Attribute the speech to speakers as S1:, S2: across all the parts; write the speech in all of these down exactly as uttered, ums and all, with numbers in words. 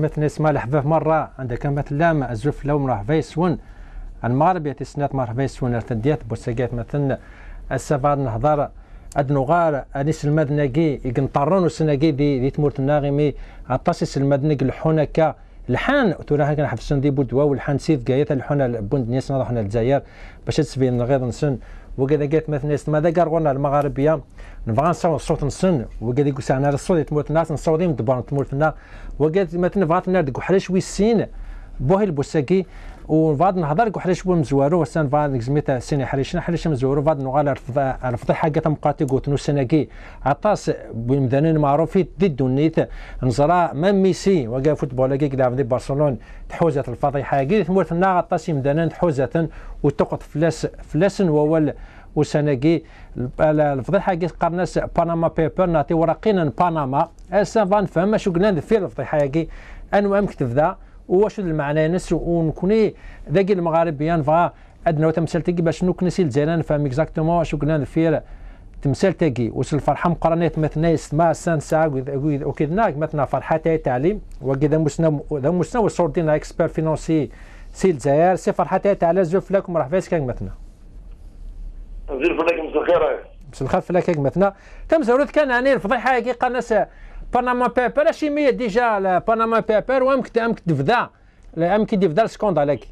S1: مثلا اسمها الحفاف مرة عندك مثلا الزوف لو مرحبا يسون المغرب يتسنات مرحبا يسون ارتديات بوساقات مثلا السفر نهضر ادنوغار انيس المدنقي يقنطرون وسناقي دي دي تمورت الناغمي عطاسيس المدنق الحونكا الحان تورا هكا حفصن دي بودوا والحان سيف قايت الحون بوند نيس نروحنا للجزائر باش تسبين غير نسن وكذا قالت مثلا ماذا قال المغاربيه نبغى نصور الصوت نسن وكذا يقول ساعنا الصوت تموت الناس نصور دبر تموت الناس وقالت مثلا بغات نردق حلاش ويسين بوهي البوساكي وفاد نهضر كو حلاش بو مزوارو وسان فاد نكزميتا سيني حلاش حلاش مزوارو فاد نغال رفض حاجه مقاتي قوت نو سناكي عطاس بمدانين معروفين ضد النيت نزرا مام ميسي وقا فوتبول كي كدا في برشلونه تحوزت الفضيحه كي تموت النا عطاس مدانين تحوزت وتقط فلاس فلاسن وول وسناكي الفضيحه كي قرناس باناما بيبر نعطي ورقينا باناما اسا فان فهم شو قلنا في الفضيحه كي انو ام كتب ذا واش المعنى نس ونكوني ذاك المغاربيان فا ادنا تمثال تاكي باش نكنسي الجيران فاهم اكزاكتومون واش قلنا نفير تمثال تاكي وصل الفرحه مقرنات مثلا يسمع سان ساعه وكذا مثلا فرحه تاع تعليم وكذا مسنا ذا مسنا وصورتين اكسبير فينونسي سي الجزائر سي فرحه تاع على زوف لكم مرحبا كان مثلا
S2: زير فلاك مسا الخير
S1: مسا الخير فلاك مثلا تم زورت كان يعني الفضيحه كي قناس باناما بيبر اش مية ديجا باناما بيبر وامك امك تفدا امك تفدا السكوندالك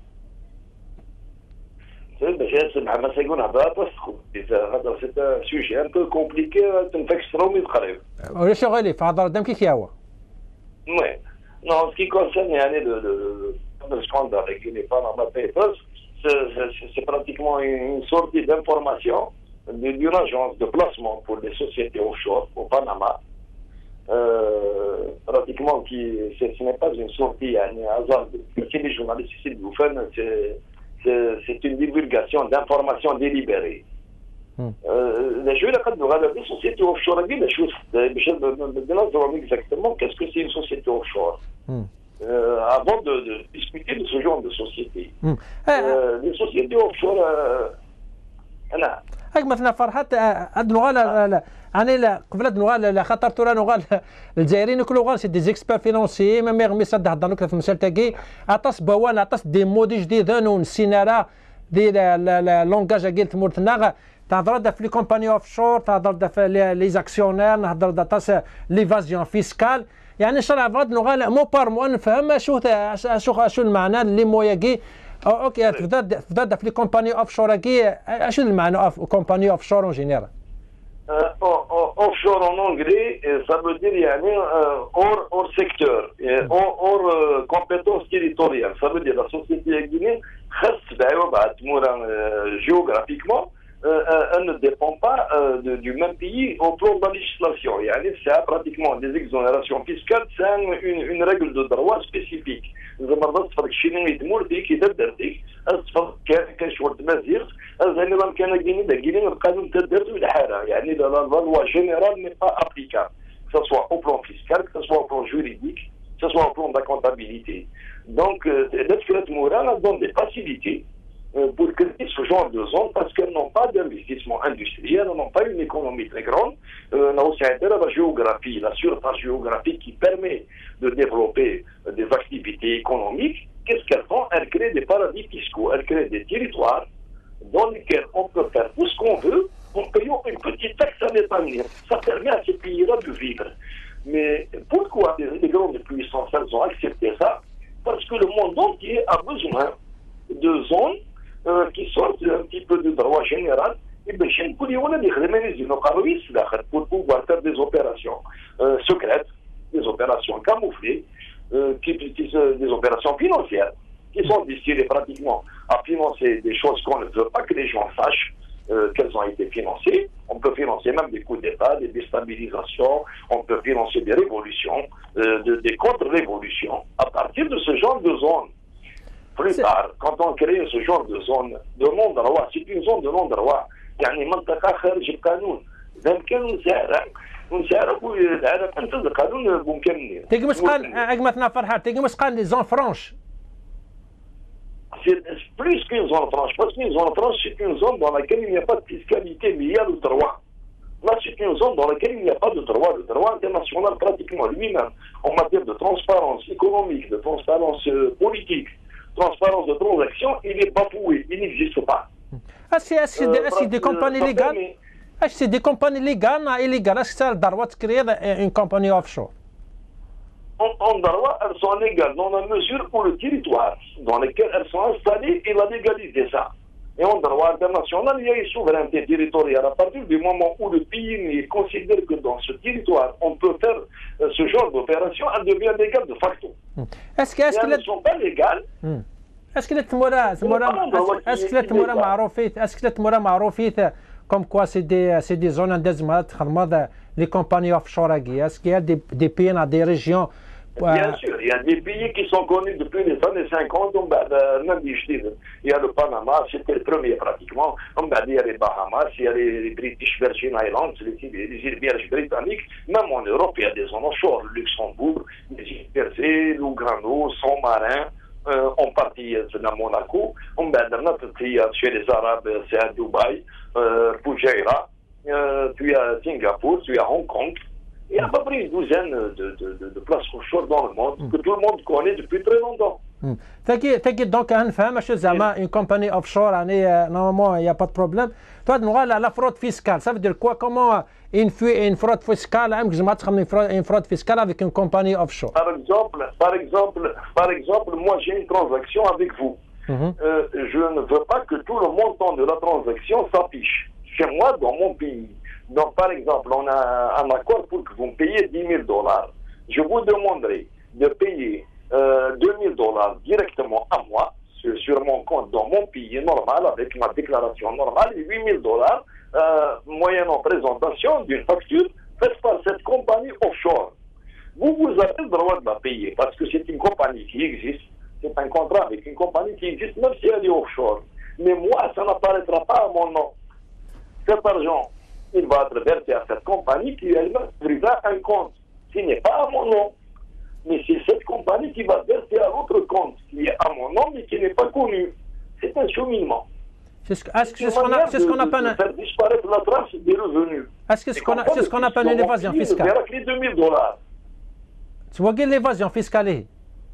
S2: باش يسمع ما سيكون هذا هذا سي سوجي ان بو كومبليكي تنفكسرو من قريب
S1: ولا شغالي في هضره دام كي هو
S2: وي نو سكي كونسيرن يعني لو سكوندال كي لي باناما بيبرز c'est pratiquement une sortie d'information d'une agence de placement pour les sociétés offshore au Panama. Euh, pratiquement qui ce n'est pas une sortie un hasard que les journalistes ici vous font c'est une divulgation d'informations délibérées. La chose là quand on des sociétés offshore la chose je exactement qu'est-ce que c'est une société offshore euh, avant de, de discuter de ce genre de société euh, les sociétés offshore انا
S1: هاك مثلا فرحات عند نغال يعني لا قبل نغال لا خاطر ترى نغال الجزائريين ياكلوا غال سي دي زيكسبير فينونسي ما ميغمي صد هضر لك في المثال تاعي عطاس بوان عطاس دي مودي جديدين ونسينارا دي لونغاج قلت مورتنا تهضر في لي كومباني اوف شور تهضر في لي زاكسيونير نهضر عطاس ليفازيون فيسكال يعني شرع فاد نغال مو بار مو نفهم شو شو شو المعنى اللي موياكي اوكي تبدا تبدا في لي كومباني اوف شور كي شنو المعنى اوف كومباني اوف شور اون جينيرال
S2: اوف شور en anglais ça veut dire يعني hors hors secteur hors compétence territoriale ça veut dire la société guinéenne خاص بعوض تمورا géographiquement elle ne dépend pas de, du même pays au plan de la législation. يعني c'est pratiquement des exonérations fiscales, c'est une, une règle de droit spécifique. إذا ما رضيت تفرق شي نوع تمور ديك إذا درتيك أصفر كان شورت مازيرت أزاي ما كان جيني دا جيني القانون تدرت بالحالة يعني la loi générale n'est pas applicable que ce soit au plan fiscal que ce soit au plan juridique que ce soit au plan de la comptabilité. Donc l'Adflat Moura donne des facilités pour créer ce genre de zone parce qu'elles n'ont pas d'investissement industriel, elles n'ont pas une économie très grande. On a aussi la géographie, la surface géographique qui permet de développer des activités économiques. Qu'est-ce qu'elles font? Elles créent des paradis fiscaux, elles créent des territoires dans lesquels on peut faire tout ce qu'on veut en payant une petite taxe à l'épargne. Ça permet à ces pays-là de vivre. Mais pourquoi les grandes puissances elles ont accepté ça? Parce que le monde entier a besoin de zones Euh, qui sortent un petit peu du droit général et bien chez nous on a des remèdes pour pouvoir faire des opérations euh, secrètes, des opérations camouflées, euh, qui, qui, des opérations financières qui sont destinées pratiquement à financer des choses qu'on ne veut pas que les gens sachent euh, qu'elles ont été financées. On peut financer même des coups d'État, des déstabilisations, on peut financer des révolutions, euh, de, des contre-révolutions à partir de ce genre de zone. Plus tard, quand on crée ce genre de zone de non-droit, c'est une zone de non-droit. يعني منطقة خارج القانون. إذا كان نسارع ونسارع ونسارع ننفذ القانون بإمكاننا.
S1: تيجي مش قال أجمعنا فرحات تيجي مش قال لي زون فرانش.
S2: C'est plus qu'une zone franche, parce qu'une zone franche c'est une zone dans laquelle il n'y a pas de fiscalité liée au droit. Là, c'est une zone dans laquelle il n'y a pas de droit. Le droit international, pratiquement lui-même, en matière de transparence économique, de transparence euh, politique, transparence de transaction, il est bafoué, il n'existe pas.
S1: Est-ce que c'est euh, des compagnies légales? Est-ce que c'est des compagnies légales ou illégales? Est-ce que c'est le droit de créer une compagnie offshore?
S2: En droit, elles sont légales dans la mesure où le territoire dans lequel elles sont installées, il a légalisé ça. Et en droit international, il y a une souveraineté territoriale. À partir du moment où le pays considère que dans ce territoire, on peut faire euh, ce genre d'opération, elle devient légale de facto.
S1: Est-ce que, est-ce
S2: elles ne sont pas légales.
S1: Est-ce que les تمورا معروفين est-ce que les تمورا معروفين comme quoi c'est des c'est des zones indéterminées les compagnies offshore est-ce qu'il y a des, des pays dans des régions?
S2: Bien sûr, il y a des pays qui sont connus depuis les années cinquante, il y a le Panama, c'était le premier pratiquement, il y a les Bahamas, il y a les British Virgin Islands, les îles Vierges britanniques, même en Europe, il y a des zones offshore, Luxembourg, les îles Jersey, Lugano, Saint-Marin, euh, en partie à Monaco, chez les Arabes, c'est à Dubaï, euh, Fujairah, euh, puis à Singapour, puis à Hong Kong. Il y a à peu près une douzaine de, de, de, de places offshore dans le monde que tout le monde connaît depuis très longtemps.
S1: T'inquiète donc, une compagnie offshore, normalement, il n'y a pas de problème. Toi, la, la fraude fiscale, ça veut dire quoi? Comment une, une fraude fiscale, une fraude fiscale avec une compagnie offshore?
S2: Par exemple, par exemple, par exemple moi j'ai une transaction avec vous. Mm-hmm. euh, je ne veux pas que tout le montant de la transaction s'affiche chez moi dans mon pays. Donc, par exemple, on a un accord pour que vous me payiez dix mille dollars. Je vous demanderai de payer euh, deux mille dollars directement à moi, sur, sur mon compte dans mon pays normal, avec ma déclaration normale, et huit mille dollars, euh, moyennant présentation d'une facture faite par cette compagnie offshore. Vous, vous avez le droit de la payer, parce que c'est une compagnie qui existe, c'est un contrat avec une compagnie qui existe, même si elle est offshore. Mais moi, ça n'apparaîtra pas à mon nom. Cet argent, il va être versé à cette compagnie qui elle-même ouvrira un compte qui n'est pas à mon nom. Mais c'est cette compagnie qui va verser à l'autre compte qui est à mon nom mais qui n'est pas connu. C'est un cheminement.
S1: Est-ce que c'est ce qu'on a, c'est ce qu'on appelle
S2: faire disparaître la trace des revenus.
S1: Est-ce que c'est ce qu'on appelle une évasion fiscale?
S2: Avec les deux mille dollars.
S1: Tu vois l'évasion fiscale?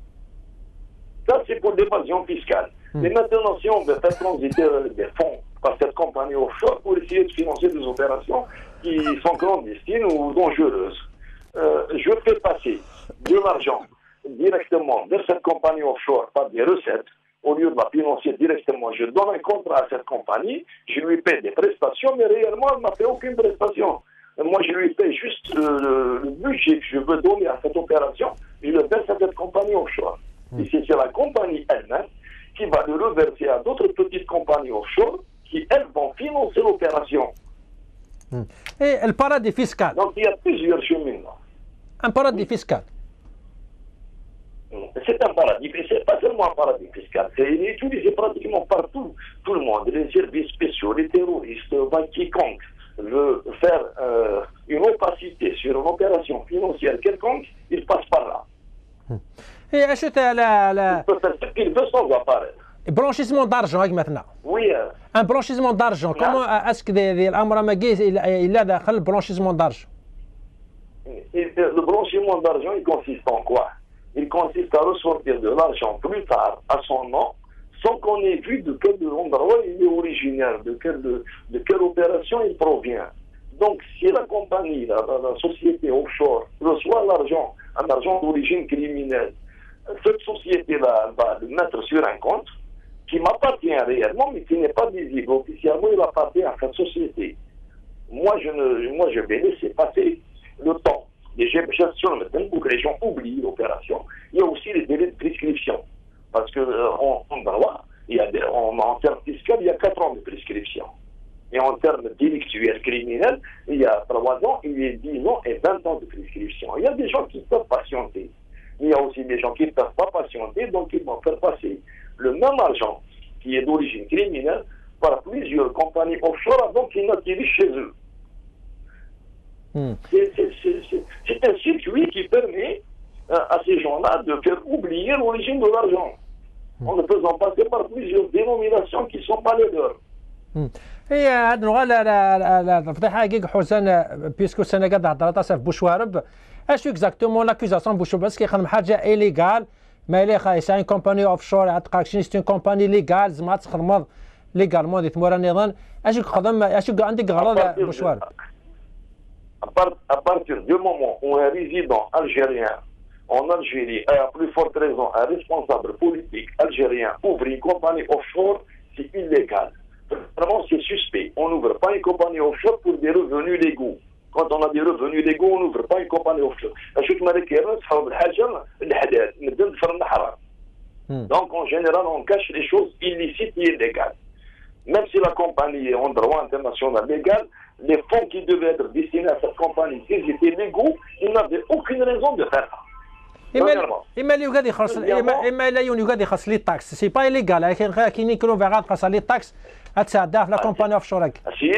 S2: Ça c'est pour l'évasion fiscale. Hmm. Mais maintenant si on veut faire transiter des fonds par cette compagnie offshore pour essayer de financer des opérations qui sont clandestines ou dangereuses. Euh, je fais passer de l'argent directement de cette compagnie offshore par des recettes, au lieu de la financer directement. Je donne un contrat à cette compagnie, je lui paie des prestations, mais réellement, elle ne m'a fait aucune prestation. Moi, je lui paie juste euh, le budget que je veux donner à cette opération, je le verse à cette compagnie offshore. Mmh. Et c'est la compagnie elle-même qui va le reverser à d'autres petites compagnies offshore qui, elles, vont financer l'opération.
S1: Mmh. Et le paradis fiscal?
S2: Donc, il y a plusieurs chemins.
S1: Un paradis fiscal?
S2: C'est un paradis, mais ce n'est pas seulement un paradis fiscal. C'est utilisé pratiquement par tout, tout le monde. Les services spéciaux, les terroristes, quiconque veut faire euh, une opacité sur une opération financière quelconque, il passe par là.
S1: Mmh. Et est-ce que la, la...
S2: Il peut faire ce qu'il veut sans apparaître.
S1: Blanchissement d'argent maintenant.
S2: Oui. Euh...
S1: Un blanchissement d'argent. Comment est-ce que l'Amra Magui il a le blanchissement d'argent?
S2: Le blanchiment d'argent, il consiste en quoi? Il consiste à ressortir de l'argent plus tard à son nom, sans qu'on ait vu de quel endroit il est originaire, de quelle, de, de quelle opération il provient. Donc, si la compagnie, la, la, la société offshore reçoit l'argent, un argent d'origine criminelle, cette société-là va le mettre sur un compte qui m'appartient réellement, mais qui n'est pas visible. Officiellement, il appartient à cette société. Moi, je, ne, moi, je vais laisser passer le temps. Les gestions pour que les gens oublient l'opération. Il y a aussi les délais de prescription. Parce qu'en euh, en droit, il y a des, en, en termes fiscaux, il y a quatre ans de prescription. Et en termes délictuels criminels, il y a trois ans, il y a dix ans et vingt ans de prescription. Il y a des gens qui peuvent patienter. Il y a aussi des gens qui ne peuvent pas patienter, donc ils vont faire passer le même argent qui est d'origine criminelle par plusieurs compagnies offshore avant qu'ils n'atterrissent chez eux. Hmm. C'est un circuit qui permet euh, à ces gens-là de faire oublier l'origine de l'argent, hmm. en le faisant passer par plusieurs dénominations qui ne sont pas les leurs.
S1: هي هاد النوع الفضيحه كيك حسن بيسكو السنه قاعد هضرات في بوشوارب اش اكزاكتومون لاكوزاسيون بوشوارب بس كيخدم حاجه ايليغال ما لي خايس سي ان كومباني اوف شور عتقاك شي ستون كومباني ليغال زعما تخدم ليغالمون ديت مورا النظام اش خدم اش عندك غلط بوشوارب
S2: à partir du moment où un résident algérien en Algérie, et à plus forte raison, un responsable politique algérien ouvre une compagnie offshore, c'est illégal. Vraiment, c'est suspect. On n'ouvre pas une compagnie offshore pour des revenus légaux. Quand on a des revenus légaux, on n'ouvre pas une compagnie offshore. Donc, en général, on cache les choses illicites et illégales. Même si la compagnie est en droit international légal, les fonds qui devaient être destinés à cette compagnie, s'ils étaient légaux, ils n'avaient aucune raison de faire ça.
S1: اما اللي يقعد يخلص اما اما لا يقعد يخلص لي طاكس سي با ليغال لكن كاين يكونوا فيغا تخلص لي طاكس تساعدها في لا كومباني اوف شور.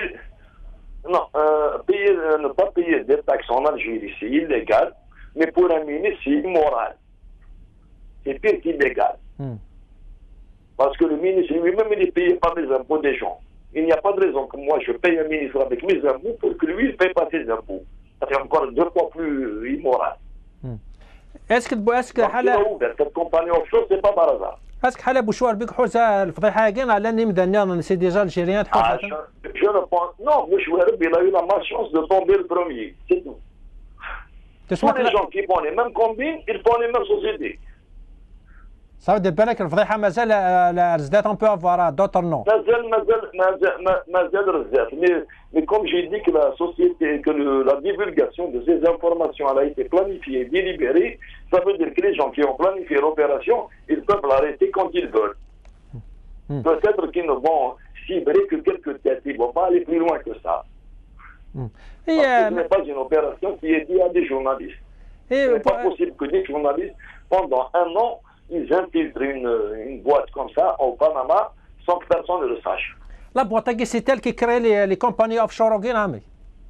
S2: Non, euh, payer, euh, ne pas payer des taxes en Algérie, c'est illégal, mais pour un ministre, c'est immoral. C'est pire qu'illégal. Hmm. Parce que le ministre lui-même, il est payé par les impôts des gens. Il n'y a pas de raison que moi, je paye un ministre avec mes impôts pour que lui, il ne paye pas ses impôts. C'est encore deux fois plus immoral. Hmm.
S1: اسك اسك حاله
S2: كومباني اوف شور سي با بارازار
S1: اسك حاله بوشوار بك حوزه الفضيحه كاين على اني مدنيا سي ديجا الجيريان
S2: حوزه جو نو بونس نو بوشوار il a eu la malchance de tomber le premier c'est tout. Tous les gens qui font les mêmes combines ils font les mêmes sociétés.
S1: صافي دير بالك الفضيحه مازال رزدات اون بو افوار دوتر نو
S2: مازال مازال مازال مازال رزدات mais mais comme j'ai dit que la société que le, la divulgation de ces informations elle a été planifiée délibérée ça veut dire que les gens qui ont planifié l'opération ils peuvent l'arrêter quand ils veulent. Hmm. Peut-être qu'ils ne vont cibrer que quelques têtes ils ne vont pas aller plus loin que ça. Hmm. Parce que ce n'est pas une opération qui est liée à des journalistes. Et ce n'est pas possible que des journalistes pendant un an ils infiltrent une, une boîte comme ça au Panama sans que personne ne le sache.
S1: La boîte, c'est elle qui crée les, les compagnies offshore au Guinée.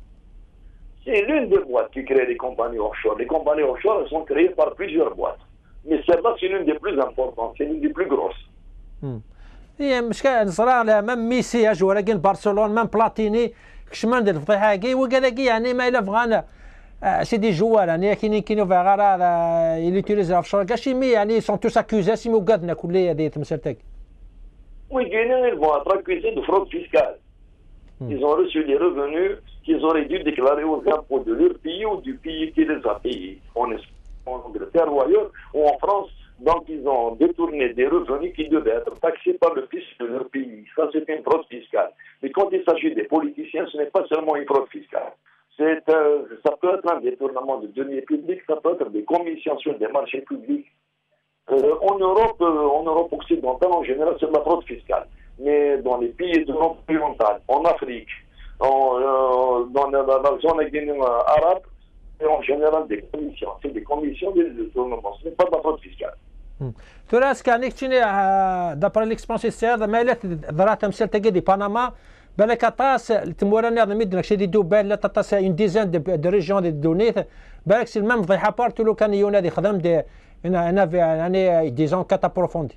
S2: C'est l'une des boîtes qui crée les compagnies offshore. Les compagnies offshore elles sont créées par plusieurs boîtes. Mais celle-là, c'est l'une des plus importantes, c'est l'une des plus grosses.
S1: هي مشكلة نصرا même ميسي joueur كاين برشلونة même بلاتيني كشمان ديال الفضيحة كي وكذا يعني ما إلا بغانا سي دي جوار يعني كاينين كاينين في غارة يليتيليزي اوفشور كاشي مي يعني سون توس اكوزي سي مو قادنا كلية ديال تمثيلتك.
S2: Oui, ils vont être accusés de fraude fiscale. Hmm. Ils ont reçu des revenus qu'ils auraient dû déclarer aux impôts de leur pays ou du pays qui les a payés. En Angleterre ou ailleurs, ou en France, donc ils ont détourné des revenus qui devaient être taxés par le fisc de leur pays. Ça, c'est une fraude fiscale. Mais quand il s'agit des politiciens, ce n'est pas seulement une fraude fiscale. C'est, euh, ça peut être un détournement de deniers publics, ça peut être des commissions sur des marchés publics. Euh, en Europe, euh, en Europe occidentale, en général, c'est de la fraude fiscale. Mais dans les pays d'Europe orientale, en Afrique, en, euh, dans la, la, la zone arabe, c'est en général des commissions. C'est des commissions de détournement. Ce n'est pas de la fraude fiscale.
S1: Tu vois, ce qu'il y a, d'après l'expérience ici, mais là, ضرات تمثيل تجدي بنما بالك طاس تمورنا مدنك شي دوبال لا تطاس اون ديزان دو ريجيون دي دونيت بالك سي المام فضيحه بارتو لو كان يونادي خدم دي انا انا يعني ديزون كات ابروفوندي.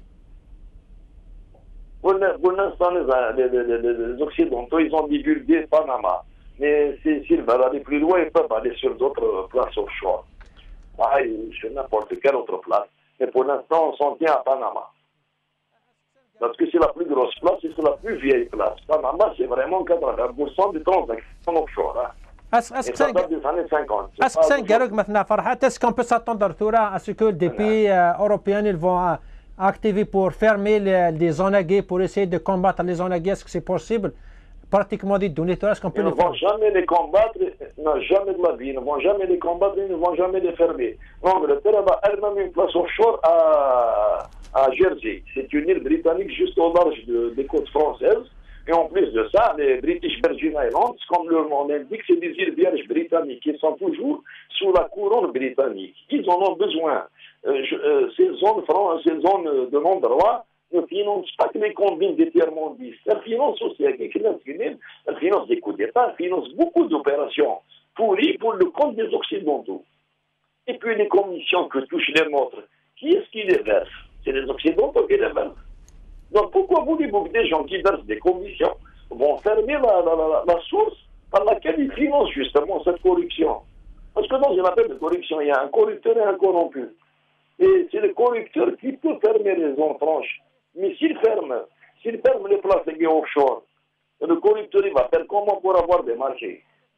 S2: Pour l'instant, les, les, les, les Occidentaux, ils ont divulgué Panama. Mais s'ils veulent aller plus loin, ils peuvent aller sur d'autres places offshore. Pareil, sur n'importe quelle autre place. Mais pour l'instant, on s'en tient à Panama. Parce que c'est la plus grosse place et c'est la plus vieille place. Panama, c'est vraiment quatre-vingts pour cent des transactions offshore. Hein. Et ça date des années cinquante.
S1: Est-ce que c'est un maintenant, Farhat, est-ce qu'on peut s'attendre à ce que des pays euh, européens ils vont euh, activer pour fermer les, les zones à guet, pour essayer de combattre les zones à guet? Est-ce que c'est possible? Pratiquement des données, est-ce qu'on peut
S2: ils
S1: les
S2: ne vont jamais les combattre, non, jamais de la vie, ils ne vont jamais les combattre, ils ne vont jamais les fermer. L'Angleterre a elle-même une place offshore à, à Jersey. C'est une île britannique juste au large de, des côtes françaises. Et en plus de ça, les British Virgin Islands, comme leur nom l'indique, c'est des îles vierges britanniques qui sont toujours sous la couronne britannique. Ils en ont besoin. Euh, je, euh, ces zones, ces zones de non-droit ne financent pas que les combines des tiers-mondistes. Elles financent aussi, elles financent des coups d'État, elles financent beaucoup d'opérations pourries pour le compte des Occidentaux. Et puis les commissions que touchent les nôtres, qui est-ce qui les verse? C'est les Occidentaux qui les versent. Donc pourquoi voulez-vous que des gens qui versent des commissions vont fermer la, la, la, la source par laquelle ils financent justement cette corruption. Parce que dans une affaire de corruption, il y a un corrupteur et un corrompu. Et c'est le corrupteur qui peut fermer les entranches. Mais s'il ferme, s'il ferme les places de offshore, le corrupteur il va faire comment pour avoir des marchés?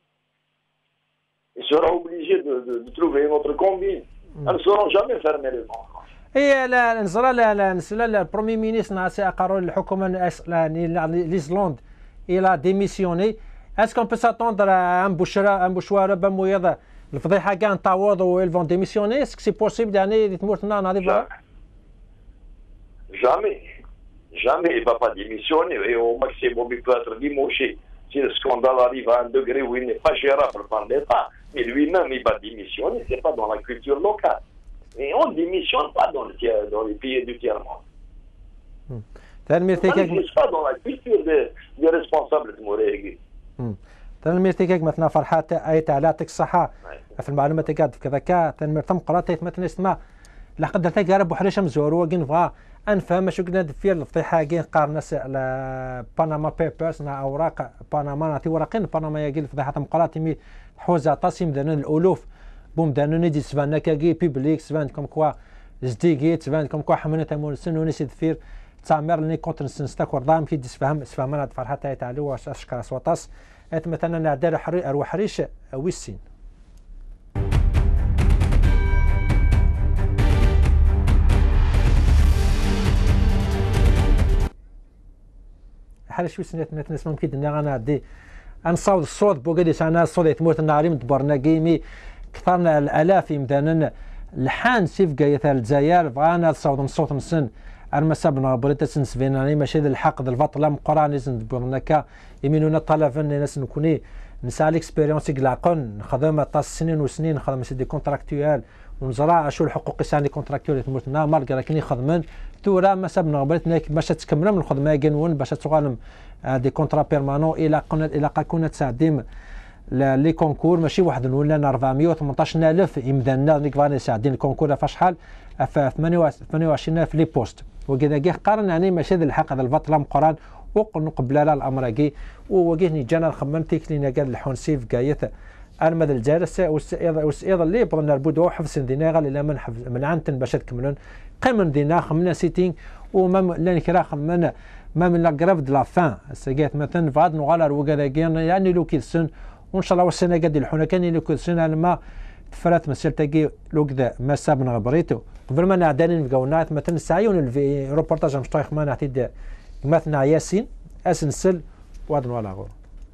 S2: Il sera obligé de, de, de trouver une autre combine. Elles ne seront jamais fermées les entranches.
S1: اي لا نزرى لا لا نسلا البرومي مينيستر ناس قرروا الحكومه ليزلند الى ديميسيوني. اسكو بو ساتوندر ان بوشرا ان بوشوار بمويض الفضيحه كاع نطاوض ويل فون ديميسيوني. اسكو سي بوسيبل يعني تمورتنا ناضي
S2: Jamais. Jamais il ne va pas démissionner. Et au maximum, il peut être limoché. Si le scandale arrive à un degré où il n'est pas gérable par l'État, mais lui-même, il va démissionner. Ce n'est pas dans la culture locale. Et on ne démissionne pas dans, le tiers, dans les pays du tiers-monde.
S1: Hmm.
S2: Ça n'existe pas dans la culture des, des responsables de Morégui.
S1: تنمير تيكاك مثلا فرحات اي تعلاتك الصحة في المعلومات تيكاد في كذا كا تنمير تم قراتيت مثلا اسمها لقد تيك رب وحريش مزور وكين فغا انفهم شو قلنا في الفضيحة كين قارناس على باناما بيبرز نا اوراق باناما نعطي ورقين باناما يقول الفضيحة تم قراتي مي حوزة طاسيم دانون الالوف بوم دانون دي سفان كاكي بيبليك سفان كوم كوا زديكي سفان كوم كوا حملة تمول سنوني سيد فير تعمر لني كونتر نستاك ورضام في ديسفهم سفهمنا فرحات اي تعلو واش اشكر سوطاس ات مثلا نعدار حري اروح حريش ويسين حريش ويسين مثلا اسمهم كي دنا غنعدي انصاود الصوت بوغاديش انا الصوت يتموت ناري دبرنا كيمي كثرنا الالاف يمدانا الحان سيف قايث الجزائر بغانا الصوت نصوت نسن المسابنا بريتا سنسفيناني ماشي ذا الحق ذا الفطلة مقران نزن دبرناكا يمينونا طلبن ناس نكوني نسعى ليكسبيريونس كلاقون نخدم طاس سنين وسنين نخدم سي دي كونتراكتوال ونزرع شو الحقوق ساني كونتراكتوال تموتنا مالغا كني خدمن تورا مسابنا بريتنا باش تكمل من الخدمه كنون باش تغالم دي كونترا بيرمانون الى قنا الى كنا تساعدين لي كونكور ماشي واحد ولا أربعمية وثمنطاش ألف يمدنا نيك فاني ساعدين الكونكور فاش حال في ثمانية وعشرين ألف لي بوست وكذا كي قارن يعني ماشي ذا الحق هذا البطله مقران وقبل لا الامر كي وكيني جانا نخمم تيكلينا قال الحونسيف كايث انا ماذا الجالس والسياض اللي بغينا البودو حفظ دينا غير من حفظ من عنتن باش تكملون قيمن دينا خمنا سيتين وما لا نكرا خمنا ما من لا غراف د لا فان ساكيت مثلا فاد نغالر وكذا يعني لو كيسن وان شاء الله والسنه قد الحونه كان لو كيسن على ما تفرات مسيرتكي لو كذا ما سابنا بريتو قبل ما نعدانين فقونات مثلا سعيون في روبورتاج مشطيخ ما نعطي مثلا ياسين اسنسل وادن ولا غور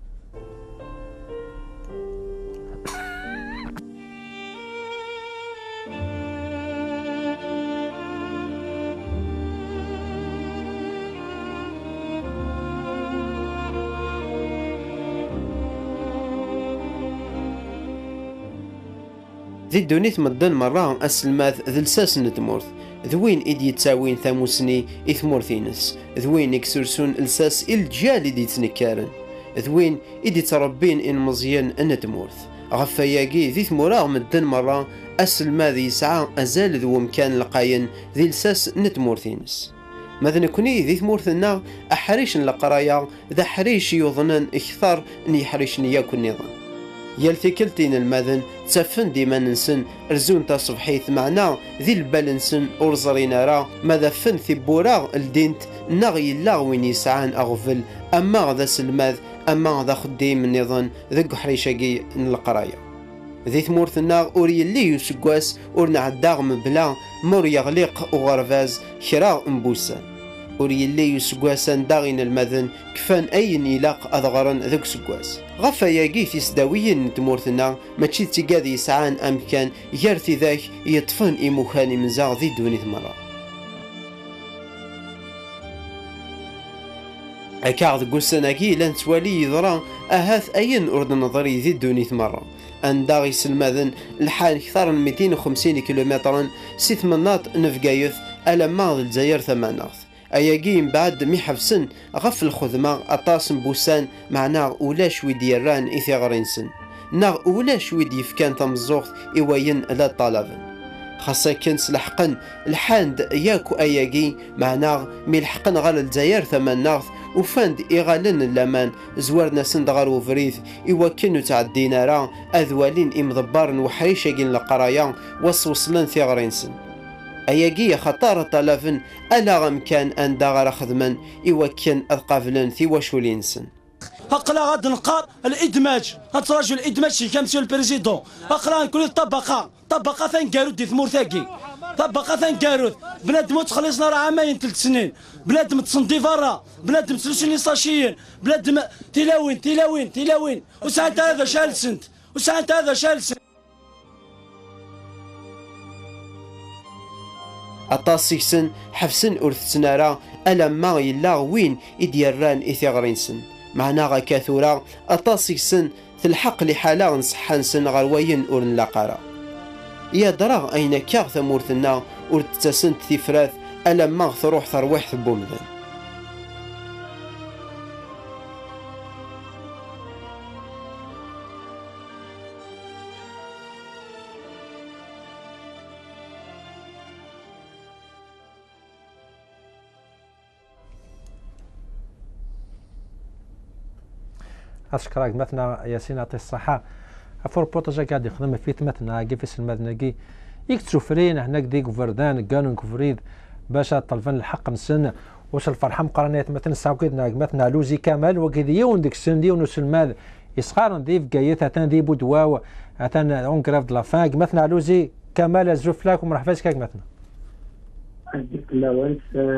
S3: ذي دونيت مدن مرة أسلماذ ذي لساس نتمورث ذوين إدي يتساوين ثاموسني إثمورثينس ذوين يكسرسون لساس الجال إدي يتنكارن ذوين إدي تربين إن مزيان نتمورث غفاياقي ذي ثموراغ مدن مرة أسلماذ يسعى أزال ذو مكان لقاين ذي لساس نتمورثينس ماذا نكوني ذي ثمورثنا أحريش لقرايا ذا حريش يظنن إكثر أن يحريش نياكو النظام يالثي كلتين الماذن تفن ديما ننسن رزون تصبحيث معنا ذي البال نسن أرزرين راه ماذا فن ثبوراغ الدينت نغي الله وين يسعان أغفل أما ذا سلماذ أما ذا خديم النظام ذا حريشاقي القرايا ذي ثمورثنا أوري اللي يسقواس أورنا عداغم بلا مور يغلق وغرفاز خراغ انبوسان أوري اللي يسقواسان داغين المذن كفان أين يلاق أضغرن ذوك سقواس غفا ياقي في سداويين تمورثنا ماشي تيقاذي يسعان أمكان يارثي ذاك يطفن إيموخاني من زاغ ذي دوني ثمرة أكاعد قوساناكي لان توالي يضرا أهاث أين أرد نظري ذي دوني ثمرة أن داغي سلماذن الحال أكثر من مئتين وخمسين كيلومترا سي ثمناط نفقايث ألا ماض الجزائر ثماناث أياقين بعد ميحفسن غف الخدمة أطاس بوسان معنا ولا شوي ديران إثي غرينسن ناغ ولا شوي ديفكان تمزوغ إواين لا طلبن خاصة كنس لحقن الحاند ياكو أياقي معنا ملحقن غال الجزائر ثماناث وفاند إغالن اللامان زوارنا سندغار وفريث إوكن تعدينا راه أذوالين إمضبار وحريشة جين القرايا وصوصلن ثغرينسن أياقية خطارة طلافن ألا غمكان أن داغر خدما إوكن أذقافلن ثي وشولينسن
S4: أقلا غاد نقار الإدماج غتراجع الإدماج كمسيو البريزيدون أقلا نقول طبقة طبقة ثنكاروت دي ثمور ثاكي طبقة ثنكاروت بنادم تخلصنا راه عامين ثلاث سنين بنادم تصندي فرا بنادم تسلسل صاشيين بنادم تلاوين تلاوين تلاوين وساعات هذا شال سنت وساعات هذا شال سنت
S3: أطاسيكسن حفسن أرثسنارا ألما يلا وين إديران إثيغرينسن معنا غا كاثورا أطاسيكسن تلحق لحالة نصحانسن غروين أورن لاقارا يا دراغ أين كاغ ثمورثنا أرتسنت ثفراث ألما تروح ثروح ثبومذن
S1: أشكرك مثلا ياسين يعطي الصحة أفور بوتجا قاعد يخدم في مثلا كيف اسم المدنقي يكتشف فرين هناك ديك فردان قانون كفريد باش طلبان الحق نسن واش الفرحة مقارنات مثلا ساوكيدنا مثلا لوزي كمال وكذا يون ديك السن دي ونسل مال يسخار نديف قايت اتان دي بودوا اتان اون كراف د لافاك مثلا لوزي كمال الزوف لك ومرحبا بك مثلا
S5: عندك الاول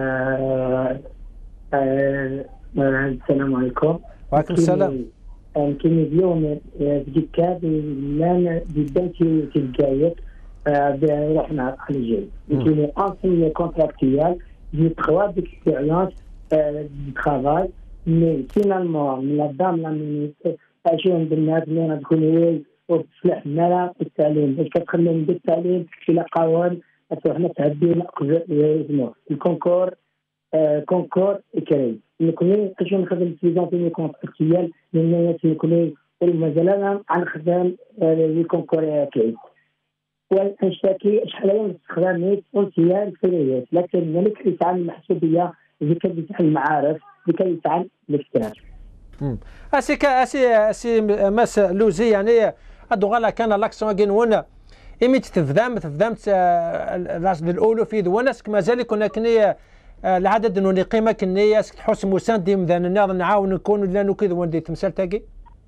S5: السلام عليكم.
S1: وعليكم السلام.
S5: يمكن اليوم بجكاد لان جدا في الجايات رحنا على الجاي يمكن انسي كونتراكتيال دي تخوا ديكسبيريونس دي ترافاي مي فينالمون من الدام لا مينيت اجيهم بالناس اللي غتكون وي وتصلح لنا التعليم باش كتخليهم بالتعليم الى قوان حنا تعدينا الكونكور كونكور إكري نكوني أشياء نخدم في زانتيني كونتراكتيال من الناس نكوني ومازال غنخدم لي كونكور إكري ونشتكي شحال يوم استخدامي أنسية الفريات لكن ملك اللي يتعلم المحسوبية اللي كان يتعلم المعارف اللي كان يتعلم الكتاب.
S1: أسي كا أسي أسي ماس لوزي يعني هادو غالا كان لاكسيون كين ونا إمي تفدام تفدام الراس الأولو في دواناس مازال يكون كني العدد انه قيمه كنيه تحس مساند مثلا ناض نعاون نكون لا نكذا وندي تمثال تاكي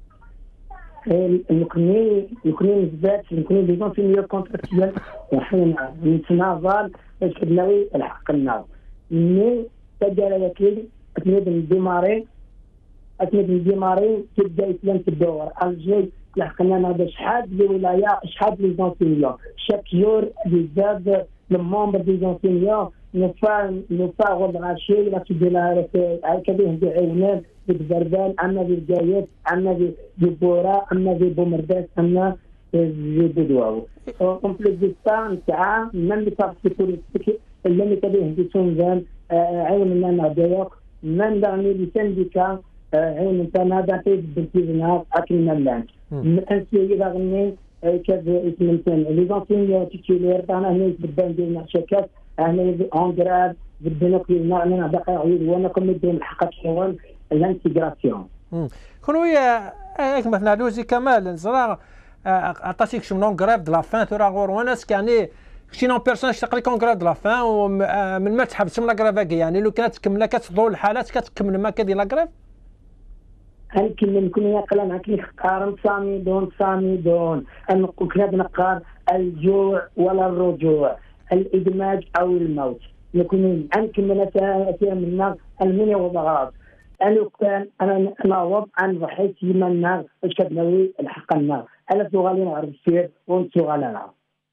S5: نكوني نكوني بزاف نكوني ديجون في ميور كونتراكتيال وحنا نتناضل باش كنلاوي الحق الناض مي تجارة ياكل اتنيد نديماري اتنيد نديماري تبدا يسلم في الدور الجاي لحقنا ناض شحال ديال الولايه شحال لي زونسينيون شاك يور بزاف الممبر دي زونسينيون نفع نفع غلغاشي لا تدير هكذا هدي عيونات بالبردان اما بالجايات اما بالبورا اما بالبومردات اما بالدواو اون بليس دي سا نتاع من بارتيكوليتيك اللي كذا هدي سونزان عين لنا ديوك من دعني لسنديكا عين انت نادا في بالتيزنا اكلنا اللان انسي اذا غني كذا اسم لي زونسينيون تيتولير تاعنا هنا بالبان ديالنا شركات انا اونغراد بدنا كلنا انا باقي عيد وانا كنا ندير الحق شغل الانتيغراسيون
S1: كونوا ياك مثلا لوزي كمال زرا عطاتيك شي نون غراف د لا فان ترا غور وناس يعني شي نون بيرسون تقري كون غراف د لا فان ومن ما تحبس من لا غرافاكي يعني لو كانت تكمل كتضرو الحالات كتكمل ما كدير لا غراف
S5: هل كنا نكون يقلا معك نختار سامي دون سامي دون ان كنا نقار الجوع ولا الرجوع الادماج او الموت نكون يمكن من اتيا من النار المنيا والغراض انا كان انا نعوض عن ضحيت من النار باش كتناوي الحق النار انا سوغالي نعرف السير وانتو غالا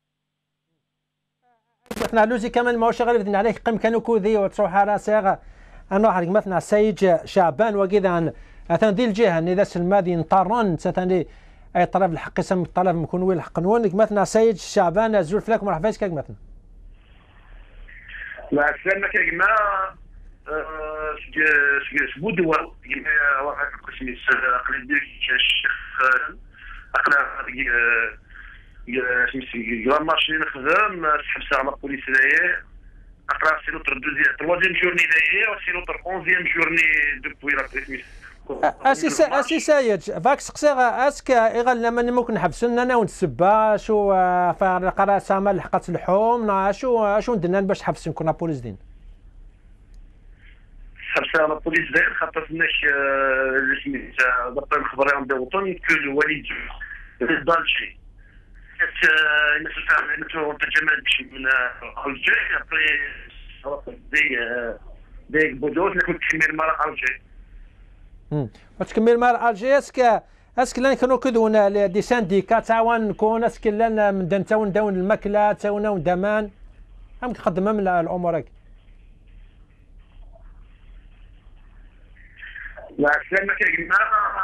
S1: مثلا لوزي كمان ماهوش غير بدنا عليك قيم كانوا كوذي وتروح على صيغه انا حرك مثلا سيد شعبان وكذا عن اتندي الجهه ان اذا الماضي نطرن ستاني اي طلب الحق يسمى الطلب نكون وين الحق نونك مثلا سيد شعبان زول فلاك مرحبا بك مثلا
S2: مع السلامة كما سبودوا كما واحد قسمي أقل ديك الشيخ أقل سميتي كرا مارشي نخدم سحب ساعة مع البوليس هنايا Après, c'est notre deuxième, troisième journée d'ailleurs, c'est notre onzième journée depuis la Christmas.
S1: اسي اسي سايد فاك سقسي اسك ايغال لما ممكن نحبسوا لنا ونتسبا شو فقرا سما لحقت الحوم شو شو ندير باش نحبسوا كنا بوليس دين
S2: حبسنا على بوليس داير خاطر فماش سميت ضبط الخبر عند وطن كل وليد دالشي كانت مثلا تجمع بشي من الجزائر ابري دي دي بودوز نكون كمير مرة الجزائر
S1: امم وتكمل مع الجي اسك اسك لان كانوا كدونا دي سانديكا تعاون نكون اسك لان من دان تاون داون الماكله تاونا ودمان هم تخدم من الامور هاك
S2: لا سلامة كلمة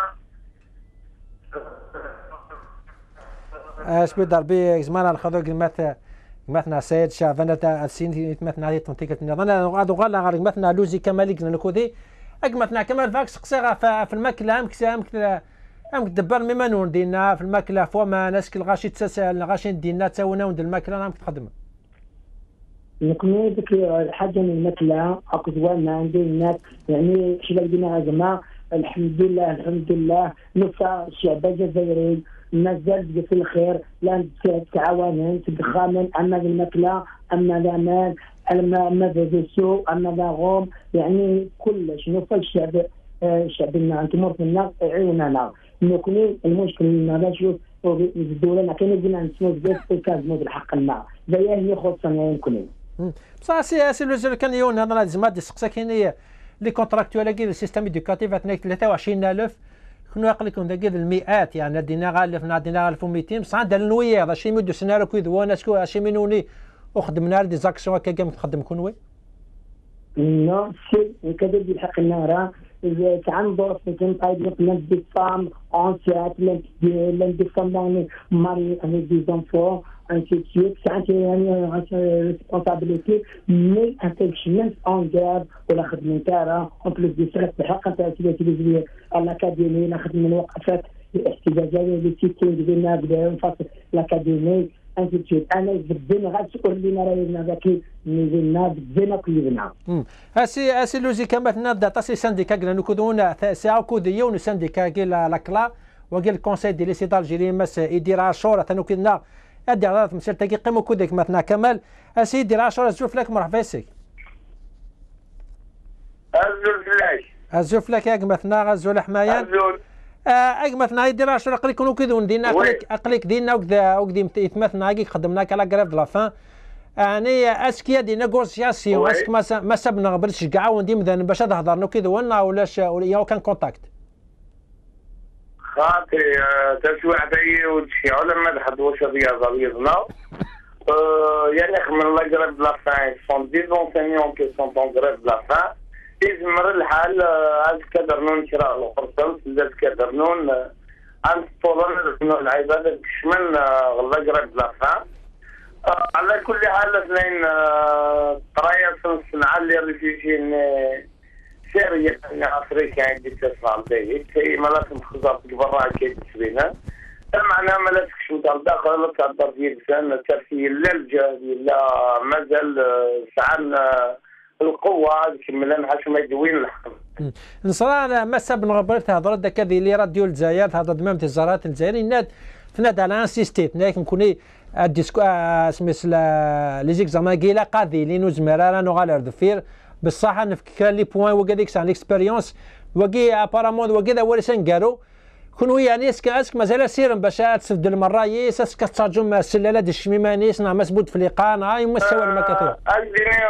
S1: اش بيدار بي زمان الخضر كلمات مثلا سيد شافنا السين مثلا هذه تنتيكه انا غادو غالا غير مثلا لوزي كمالك نكودي اكمتنا كمان فاكس قصيغه في الماكله امك امك امك دبر مما نون دينا في الماكله فوا ما ناس كل غاشي تسال غاشي دينا تاونا وند الماكله امك تخدم
S5: نكمل ديك الحاجه من الماكله اكو زوال ما عندي الناس يعني شي لقينا هجمه الحمد لله الحمد لله نصا الشعب الجزائري الناس دارت في الخير لا تعاون تدخامن اما الماكله اما الامان اما اما السوق اما لاغوم يعني كلش نص الشعب شعبنا انتم منا عيوننا نكون المشكل ما شوف الدوله ما كانوا يجينا نسمو بزاف في كاز مود الحق الماء زي هي خصنا يمكن
S1: بصح سي سي الوزير كان يون هذا لازم تسقسا كاين لي كونتراكتوال كي السيستم ايدوكاتيف عندنا ثلاثة وعشرين ألف كنا يقول لكم داك المئات يعني دينا ألف دينا ألف ومئتين بصح عندنا النويه هذا شي مدو سنارو كيد وانا شكون شي منوني وخدمنا دي زاكسيون هكا كاع تخدم كونوي
S5: نو سي كذا دي الحق النهار إذا كان دور في كم طيب لنا دي فام أنسيات لنا لنا دي فام يعني ماري أنا دي زنفو انتيتيوت ساعات يعني ريسبونسابيلتي مي انتيكشنس اون جاب ولا خدمه تاعها اون بليس دي سيرت بحق تاع تيليفزيون الاكاديمي ناخذ من وقفات الاحتجاجات اللي تيتي ديالنا بدا نفصل الاكاديمي انتيتيوت انا بدينا غتقول لنا راهي هذاك نزلنا بدينا كلنا
S1: اسي اسي لوجي كما تنادى تاسي سانديكا قلنا نكودونا ساعه كوديه ونسانديكا كي لا كلا وقال الكونساي ديال لي سيد الجيري مس يدير عاشور ثانو كنا ادي على مسير تاكي قيمو كوديك مثلا كمال اسيدي عشرة زوف لك مرحبا فيك
S2: ازول فلاش
S1: ازول فلاك ياك مثلا ازول حمايان
S2: ازول
S1: اك مثلا يدير عشرة قلي كونو كيدو ندينا اقليك اقليك دينا وكذا وكذا مثلا كي خدمناك على كراف دو لافان يعني اسكي دينا نيغوسياسيون اسك ما ما سبنا قبلش كاع وندي مثلا باش تهضر كيدو ولا ولاش ولا كان كونتاكت
S2: خاطي تسويع داي وشي علماء لحد واش الرياضه رياضنا يعني من لا غريف دو لا فان سون دي زونسينيون كي سون دون غريف دو لا فان يزمر الحال هاد كادرنون شراء القرطل زاد كادرنون عند طولن العباده تشمل لا غريف دو لا فان على كل حال اثنين طرايا صنع اللي ريفيجين سيريا افريقيا عندي تسعة دقائق هي ملاتم خضار في برا كي تسبينا معناها ملاتكش متعلقة لا تعبر ديال سنة ترفيه لا الجهد لا مازال سعان القوة كمل نحاش ما يدوين الحق
S1: نصرا ما ساب نغبرت هضر داك هذه اللي راديو الجزائر هضر دمام الزارات الجزائري ناد تناد على انسيستيت ناك نكوني الديسكو سميس لي زيكزامان كيلا قاضي لي نوزمر انا نغالر دفير بصح نفكر لي بوين وكاديك سان ليكسبيريونس وكي ابارامون وكذا ولا سنقارو كونوا يعني اسك اسك مازال سيرن باش تسد المرايس اسك ترجم السلاله ديال الشميمانيس نعم مسبوط في لقان هاي هما السوا المكاتو
S2: عندنا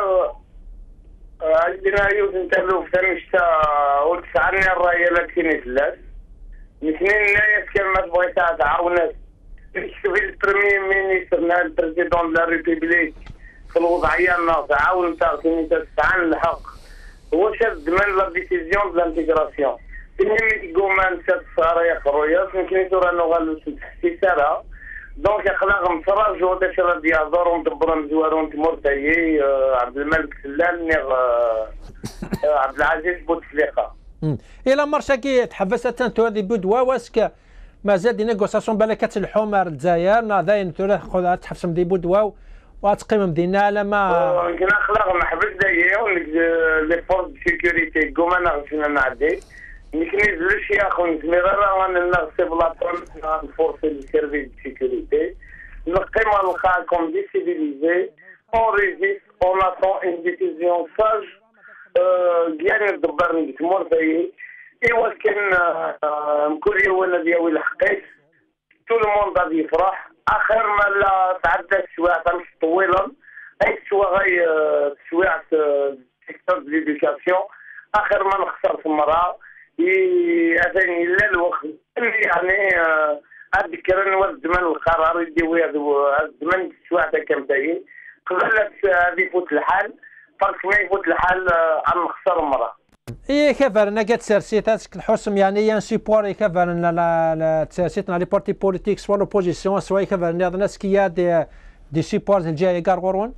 S2: عندنا يوز نتبلو في تمشتا وتسعني الرايه لكن ثلاث اثنين ناس كلمه بغيتها تعاونات في البريمير مينيستر البريزيدون لا ريبوبليك في الوضعيه تعاون تاع تسعى الحق هو شاد من لا ديسيزيون دو لانتيغراسيون تنمي كومان شاد صار يقرويا يمكن ترى انه غالو في ساره دونك يخلق مفرج ودا شرا ديازور وندبر مزوارون تمرتاي عبد الملك سلال نيغ عبد العزيز بوتفليقه
S1: الى مرشا كي تحبست انت هذه بدوا واسك مازال دي نيغوساسيون بالك الحمر الجزائر ناضين تاخذ تحبسهم دي بدوا وتقيم مدينه على ما
S6: كنا خلاق محبس داير لي فورس دو سيكوريتي كوما نغسنا نعدي نكني زلش يا خو نسمي غير انا نغسي بلاطون فورس دو سيرفيس دو سيكوريتي نقيم نلقى كوم ديسيبيليزي اون ريزيست اون اتون اون ديسيزيون ساج كاع ندبر نتمر فيه ايوا كان كل يوم ديالي الحقيت تو الموند غادي يفرح اخر ما لا تعدى السوايع تمشي طويلا اي سوايع غي سوايع سيكتور دو ليدوكاسيون اخر ما نخسر في المراه يعطيني لا الوقت يعني اذكر نوض من القرار يديو هذا الزمن السوايع تاع كامتاين قبل غادي يفوت الحال فرق ما يفوت الحال عن نخسر المراه.
S1: اي كيفرنا قد سيرسيت الحسم يعني ين سيبور كيفرنا لا تسيرسيتنا لي بارتي بوليتيك سوا لوبوزيسيون سوا كيفرنا الناس كيا دي دي سيبور الجايه كاع غورون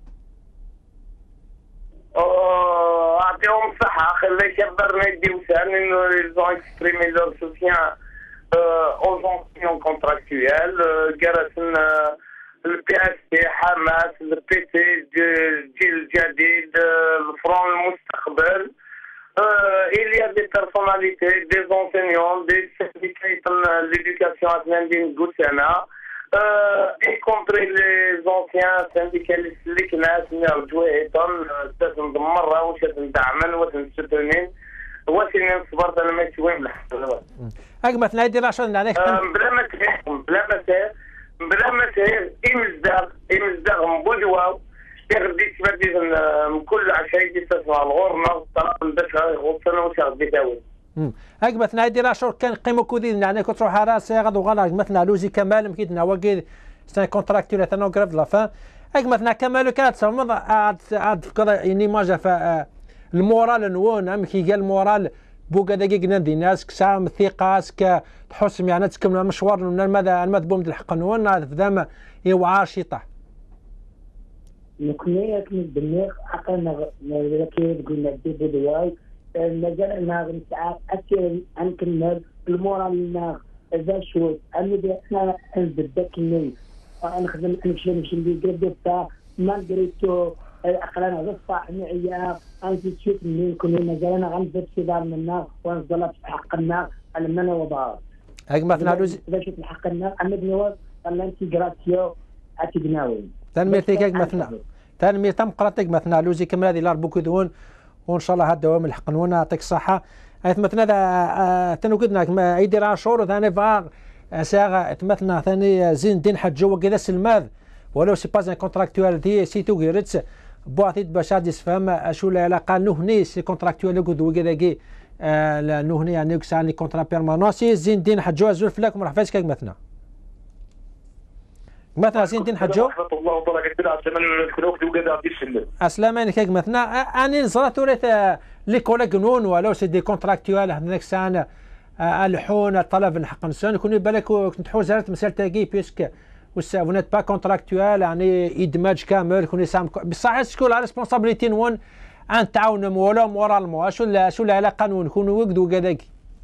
S6: اعطيهم الصحه خلي كبرنا يديو سان انه ليزون اكسبريمي لور سوتيان aux enseignants contractuels جرسنا البي اس تي حماس البي تي الجيل الجديد الفرون المستقبل. Euh, il y a des personnalités, des enseignants, des syndicats de l'éducation à Tnandine Goussana, y compris les anciens syndicalistes اللي كنا نرجو ايضا تسند مرة واش ندعمن واش نستنين واش نصبر انا ما شويه بالحق.
S1: اقمت نادي راشد عليك
S6: بلا ما تفهم بلا ما تفهم بلا ما تفهم امزداغ امزداغ مبودواو غدي تبدي من كل عشاء تسمع الغورنا طلب باش غوصنا واش غدي تاوي.
S1: هاك مثلا هادي راه كان قيمه كودين يعني كنت تروح راسي غادو غالا مثلا لوزي كمال مكيدنا واكيد سان كونتراكتور تاع غراف لا فان هاك مثلا كمال كانت صمد عاد عاد يعني ما جا المورال نون ام كي قال المورال بوكا دقيق ندي ناس كسام ثقه ك تحسم يعني تكمل مشوار من ماذا المذبوم الحق نون هذا فدام يوعى شيطه
S5: نكوني كنت بالنيخ عقلنا كي قلنا دي بدواي مازال انا غنسعى اكثر نكمل المورال لنا ذا شوي انا احنا نبدا كني نخدم نمشي نمشي ندير تاع ما قريتو عقلنا غير صح معايا انت تشوف منين كنا مازال انا غنزيد في دار منا ونظل في حقنا على منا وضار
S1: هاك مثلا لوزي
S5: باش في حقنا انا بنوا قال انت غراتيو اتجناوي
S1: تنمير تيكاك مثلا تنمير تم قراتك مثلا لوزي كمل هذه الاربو كدون وان شاء الله هذا الدوام الحقنون يعطيك الصحه ايت مثلا تنوكدنا عيد عاشور ثاني فار ساغا مثلا ثاني زين الدين حجو وكذا سلماذ ولو سي با ان كونتراكتوال دي سيتو غيرت بوعطيت باش غادي يفهم شو العلاقه نهني سي كونتراكتوال كدو كذا كي نهني يعني كساني كونترا بيرمانونسي زين الدين حجو زول لكم راه فاش كاك مثلا مثلا زين الدين حجو
S2: ورحمه الله وبركاته السلام عليكم وكذا دي السلم
S1: السلام عليكم مثلا اني نزرت وريت لي كوليك نون ولو سي دي كونتراكتوال هذاك السنه الحون الطلب الحق نسون يكون بالك كنت حوز زرت مسألة تاكي بيسك vous n'êtes pas contractuel يعني ادماج كامل كون يسام بصح شكون لا ريسبونسابيلتي نون ان تعاون ولا مورالمون شو شو العلاقه نكونوا وقدوا كذاك.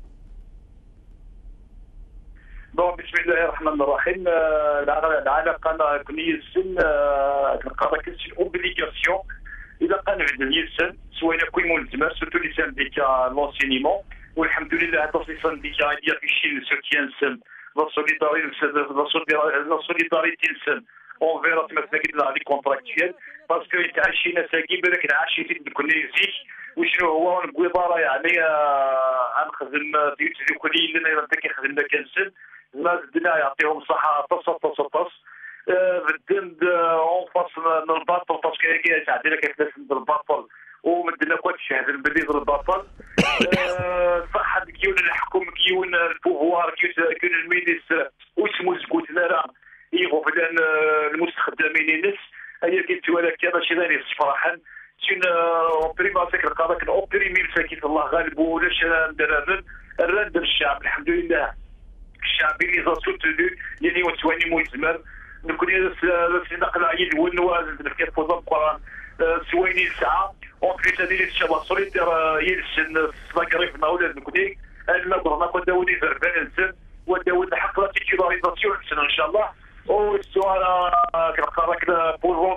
S2: بون بسم الله الرحمن الرحيم العلاقه كوني السن كنقرا كلشي اوبليغاسيون اذا كان عندنا السن سواء كوي ملزمه سورتو لي سانديكا لونسينيمون والحمد لله هذا السانديكا يافيشي لو سوتيان سن la solidarité envers les contractuels parce que تعشينا ساكين بالك نعشي في كل زيك وشنو هو القباره يعني نخدم ديوتي كلي لنا انت كيخدم لك كنسل ما زدنا يعطيهم الصحه تص تص تص بدند اون فاس من الباطل باسكو كي تعدي لك كيفاش الباطل ومدنا كل شهر بلي الباطل صح كيون الحكومه كيون البوفوار كيون المينيستر واسمو زكوتنا راه يغو فلان المستخدمين الناس هي كيتوالا كذا شي غير صفراحا سين بريما ساك القضاء اوبريمي مساكين الله غالب ولاش ندير الرد الشعب الحمد لله الشعب اللي زاسوتو يعني وتواني ملزمر نكون نقل عيد والنوازل في فوزا القران سويني ساعه اونكريت هذه الشباب سوليدير يلسن سلاكريف ماولاد نكوني انا برنا كنت داودي في أربعين سنه وداود حق لا تيتولاريزاسيون سنه ان شاء الله والسؤال كنقرا كذا بور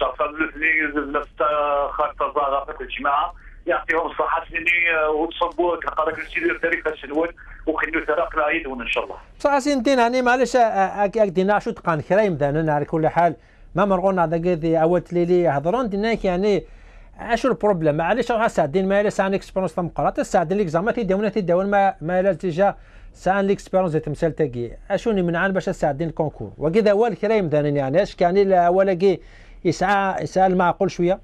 S7: الله صلوا خاطر زغافه الجماعه يعطيهم الصحه سنيني وتصبوا كقراك السيدي تاريخ السنوات وخلوا ثراق العيدون ان شاء الله.
S1: بصح سين دين يعني معليش اكدينا شو تقان كرايم دانا على كل حال ما مرغونا هذا اوت ليلي هضرون ديناك يعني اشو البروبليم معليش راه ساعدين ما الا سان اكسبيرونس تاع مقرات ساعدين ليكزامان تيداونا تيداون ما ما الا ديجا سان ليكسبيرونس تمثال تاكي اشو نمنعان باش ساعدين الكونكور وكذا هو الكرايم دانا يعني اش كان ولا كي يسعى يسعى المعقول شويه.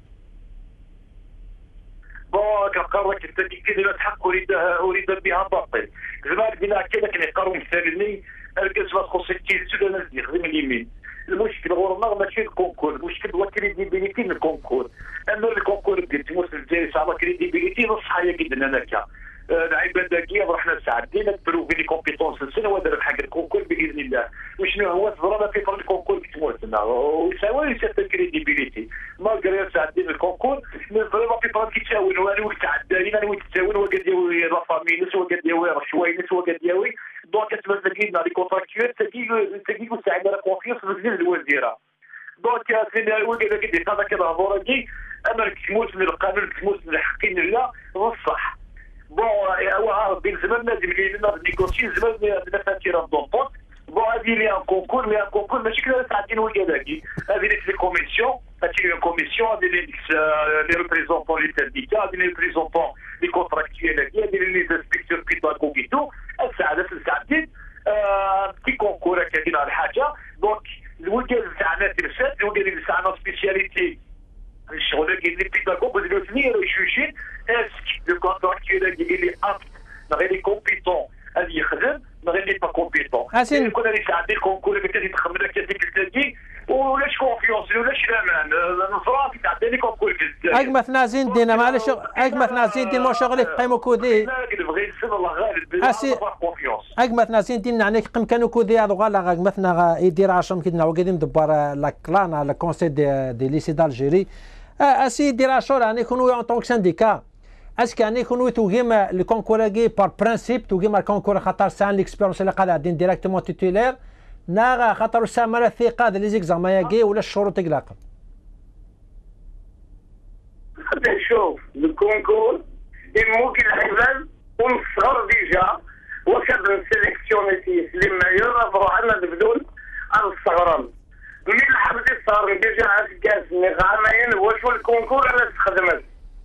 S7: بون كنقرر كنت كيدير الحق اريد اريد بها باطل زعما بنا كذا كنقروا مثالني الكاس ما تخص التيسير انا نخدم اليمين المشكل غورنا ماشي الكونكور المشكل هو كريديبيليتي من الكونكور اما الكونكور ديال موسم الجزائر صعبه كريديبيليتي نصحايا جدا اناك العباد ذكيه رحنا ساعدين بروفي لي كومبيتونس السنه ودار بحق الكونكور باذن الله وشنو هو تضرب في فرق الكونكور كتموتنا ويساوي يسافر كريديبيليتي مالغري ساعدين الكونكور نضرب في فرق كيتساوي وانا وقت عدالين انا وقت تساوي وقت دياوي لا فامي نس وقت دياوي رشوي نس وقت دياوي دونك تمثل لنا لي كونتراكتوال تجي تجي وساعد على كونفيونس من الوزيره دونك سينا وقت كدير هذا كذا هضوري اما كتموت من القانون كتموت من الحقين لا والصح بون هو بين زمان لازم لينا نيكوتي زمان بدنا فاتيره دونطون بون هذه لي ان كونكور مي ان كونكور ماشي كذا ساعدين وكذاكي هذه لي كوميسيون هذه لي كوميسيون هذه لي ريبريزونطون لي سانديكا هذه لي ريبريزونطون لي كونتراكتوال هذه لي انسبكتور بيداغوغ تو الساعده ساعدين كي كونكور كاين على الحاجه دونك الوجه تاعنا ترسات الوجه اللي تاعنا سبيسياليتي الشغل كاين لي بيداغوغ اللي تنير يشوشين اسك لو كونتراكتوال اللي ابت غير لي كومبيتون اللي يخدم غير لي با كومبيتون يكون اللي ساعدين الكونكور اللي كتجي تخمم لك هذيك التاكي ولاش كونفيونس ولاش الامان النصران تعطيني كونكور
S1: اك مثلا زين دينا معليش اك مثلا زين دين مو شغل قيمو كودي
S7: بغي نسمع الله غالب
S1: اسي اك مثلا زين دين يعني قيم كانوا كودي هذا غالا مثلا يدير عشرة كيدنا وقاعدين مدبر لا كلان على كونسي دي دي ليسي دالجيري اسي يدير عشرة يعني يكونوا اون طونك سانديكا اسك يعني يكونوا توغيم الكونكوراكي بار برانسيب توغيم الكونكور خاطر سان ليكسبيرونس اللي قاعدين ديريكتومون تيتولير ناغا خاطر سامر الثقه ديال لي زيكزامان ياكي ولا الشروط تقلاق.
S6: شوف الكونكور يمكن العباد ونصغر ديجا وكاد نسيليكسيوني فيه لي مايور بروحنا بدون الصغران من الحمد صار ديجا كاس نغامين واش الكونكور على تخدمت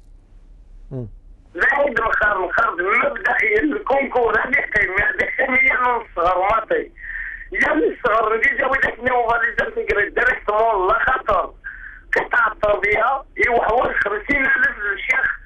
S6: زايد مخار مخار مبدئيا الكونكور هذه قيمه هذه قيمه نصغر ماطي يعني الصغر ديجا ولكن نوفاليزا تقرا ديريكتومون لا خطر قطاع التربيه يوحوا خمسين ألف الشيخ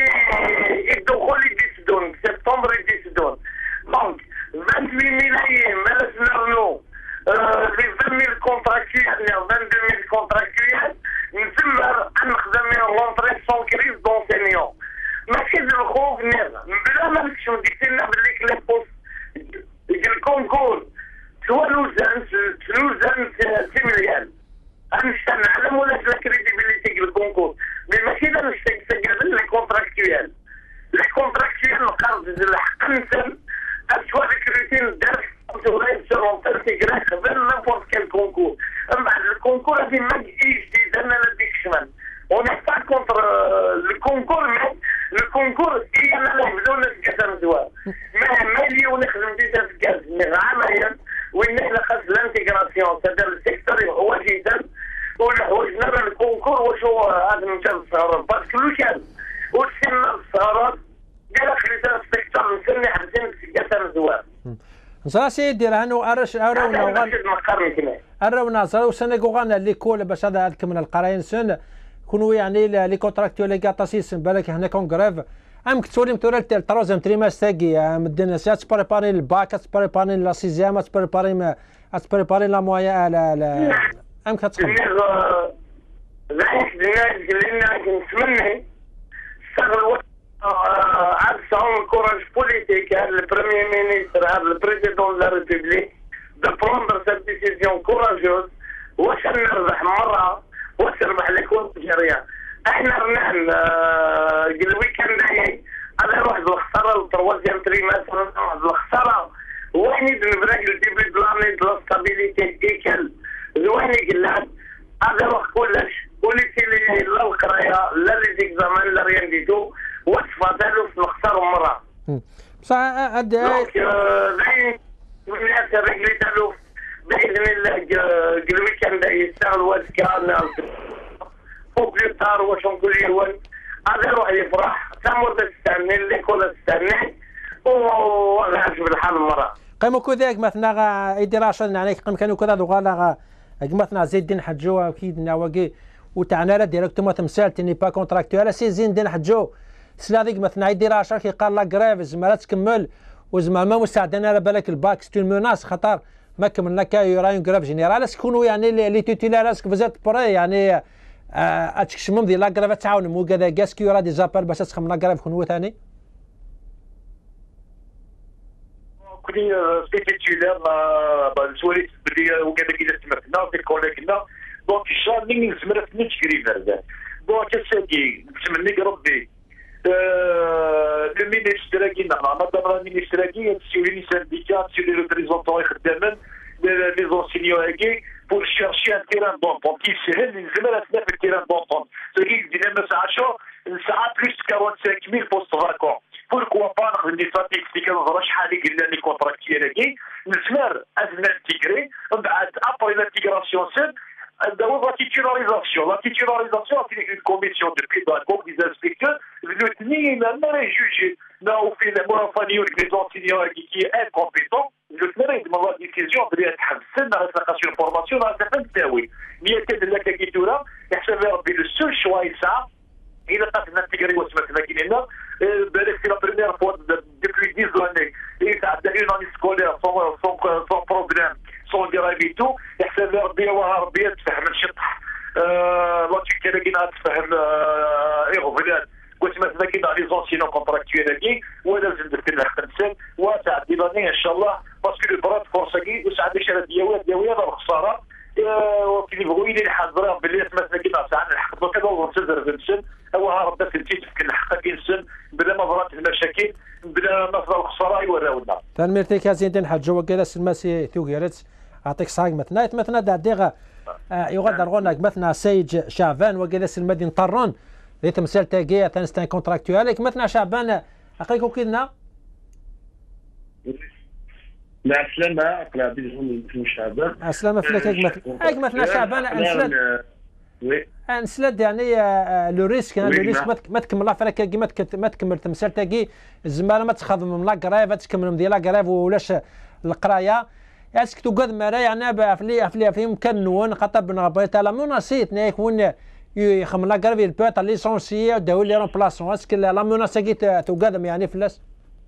S6: الدخول يديسدون في سبتمبر يديسدون دونك ثمانية ملايين مالاش نرنو لي عشرين ميل كونتراكتيال عشرين ميل كونتراكتيال نتمر نخدم من لونطري سون كريز دونسينيون ماشي الخوف نير بلا ما نكشف ديكتينا باللي كلي بوست الكونكور تولوزان تلوزان سي مليان غنشتغل نعلم ولا لا كريديبيليتي ديال الكونكور مي ماشي لا نشتغل لي كونتراكتوال لي كونتراكتوال القرض ديال الحق نسن اسوا ريكروتين دار تغير سيرون تيغرا خدم نابورت كال كونكور من بعد الكونكور هذه ما جديد انا لا ديك الشمال ونحتاج كونتر الكونكور مي الكونكور هي انا بدون الكاس زوار ما مالي ونخدم ديجا في الكاس مي عاميا وين احنا خاص الانتيغراسيون تاع السيكتور هو جدا وحوجنا الكونكور واش هو هذا نتاع الصغار باسكو لو كان وسن الصغار قال خلينا السيكتور نسمي حسين في الكاس زوار
S1: نصرا سيدي راه ارش ارونا وغان ارونا صرا وسنغو غانا ليكول باش هذا هذاك من القراين سن كونوا يعني لي كونتراكتوال لي كاتاسيس بالك هنا كونغريف ام كتولي متورال تاع التروزيام تريماس تاكي مدينا سات بريباري الباك تبريباري لا سيزيام تبريباري تبريباري لا مويا لا لا ام كتخدم
S6: زعيم لنا نتمنى استغل عاد سون كوراج بوليتيك هذا البريمير مينيستر هذا البريزيدون لا ريبوبليك دو بروندر سيت ديسيزيون كوراجوز واش نربح مره واش نربح لكم جاريه احنا رنان الويكاند جاي انا واحد الخساره التروازيام تريماستر واحد الخساره وحني بنبدا الديبي بلاني دو ستابيليتي ديكال زويني قلنا هذا وقت كلش وليتي لي لا القرايه لا لي زيكزامان لا ريان ديتو وصفه دالو نختاروا مره
S1: بصح هاد
S6: دونك زين الناس الرجل دالو باذن الله الويكاند يشتغل واسكان فوق الدار واش نقول لهم هذا روح يفرح تمر تستنى اللي كل تستنى وغاش بالحال المرة
S1: قيمو كذاك مثلا يدير عشان عليك قيم كانوا كذا دوغالا مثلا زيد الدين حجو اكيد نواقي وتعنا لا ديريكتومون تمثال تيني با كونتراكتوال سي زين الدين حجو سلاديك مثلا يدير عشان كي قال لا كريف زعما لا تكمل وزعما ما مساعدين على بالك الباك ستو الموناس خطر ما كملنا كاي راين كراف جينيرال سكونوا يعني لي توتيلار اسك فزات بري يعني اتكشمم ديال لا كراف تعاون مو كذا كاسكي راه دي زابال باش تخمم لا كراف كون هو ثاني
S7: كوني سي تيتولار ما سواليت بلي وكذا كذا تمثلنا في كوليكنا دونك الشهر اللي نزمر في نتشكري فردا دونك الساكي نتمنى ربي لو مينيستر كينا مادام راه مينيستر كي تسولي لي سانديكات تسولي لي ريبريزونطون يخدمن لي زونسينيو هاكي pour chercher un terrain d'entente qui سهل نزمر في التيران دونتونت ساكي دينا ساعه ساعه بلس quarante-cinq mille بوست فاكون بوركوا با ناخذ دي ستاتيستيك نهضر شحال قلنا لي كونتراكتيال هاكي نزمر ازنا انتيغري من بعد ابري لانتيغراسيون سيل d'abord la titularisation. La titularisation, c'est une commission de pédagogues, des inspecteurs, le tenir même les juges, là où fait les moyens les enseignants qui est incompétent, le tenir demande la décision de l'être dans la station de formation, dans la certaine oui. Mais il était de la cagitura, il s'avère le seul choix est ça. Il a pas intégré au semestre qui est là. C'est la première fois depuis dix années. Il a une année scolaire sans, sans, sans problème. sans gravito يحسب ربي وعربيه تفهم الشطح لا تكي كينا تفهم ايغوفلات قلت مثلا كينا لي زونسينو كونتراكتويل هكي ولازم درت لها خمسين وتعدي لاني ان شاء الله باسكو لو براد فورس هكي وسعد شي دياوات دياوات الخساره وكي يبغوا يدير حاضره باللي مثلا كينا ساعه الحق كذا ونصدر بنسن او هرب بس نتي في الحق كينسن بلا نظرات المشاكل بلا نظره الخساره يوراونا
S1: تنمرتي كازين دين حاج جوا كذا سلماسي ثوغيرت اعطيك صاق مثلا مثلا داديغا يغادر غونك مثلا سيج شعبان وكذا سلمدين طرون اللي تمثال تاكي تنستان كونتراكتوال مثلا شعبان اقيكو كيدنا
S8: مع السلامة أقلع بيزون شعبان
S1: السلامة فيك مثلا مثلا شعبان أنسلد
S8: وي
S1: أنسلد يعني لو ريسك لو ريسك ما تكمل فراك ما تكمل تمثال تاكي الزمالة ما تخدم من لا كرايف تكمل من ديال لا كرايف ولاش القرايه اسك توقد مرا يعني بافلي افلي في يمكن نون خاطر بنغبيت على مناسيت نيك وين يخم لا كرايف البوت ليسونسيي داو لي رومبلاسون اسك لا مناسيت توقد يعني فلاس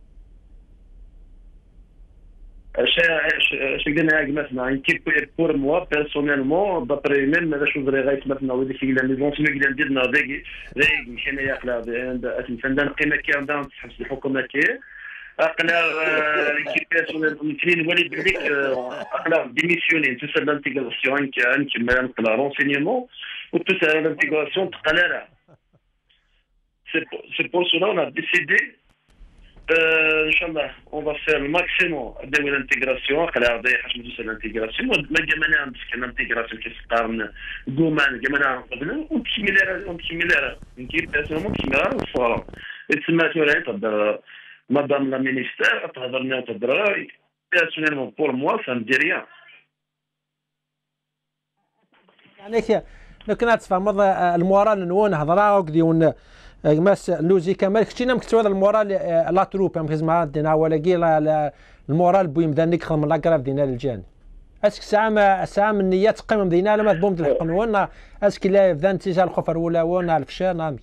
S8: Je gagne maintenant une équipe pour moi personnellement d'après même la chose رغاية مثلا ودي في لي زونسيون اللي نديرنا داكي داك مشينا ياخلا عند الفندان قيمه كامله تحبس الحكومه كي اقلا ليكيب بيرسونيل ممكن ولي بليك اقلا ديميسيوني توسا لانتيغراسيون كان كما نقلا رونسينيمون وتوسا لانتيغراسيون تقلالها سي بور سولا اون ا ديسيدي Euh, Inch'Allah, on va faire le maximum de l'intégration. Alors, l'intégration, l'intégration qui se parle, Gouman, Gamana, on similaire, on similaire, on qui est personnellement similaire au forum. Et c'est maintenant, Madame la ministère, personnellement pour moi, ça ne dit rien.
S1: يعني لو كانت تفهم المورال نون هضره وكديون ماس لوزي كمال كنتينا مكتوب هذا المورال لا تروب مكز مع دينا ولاكي المورال بوي مدان نك خدم لا كراف دينا الجان اسك ساعه ما ساعه من النيه تقيم دينا لما تبوم تلحق نون اسك لا بدا نتيجه الخفر ولا ونا الفشار نامي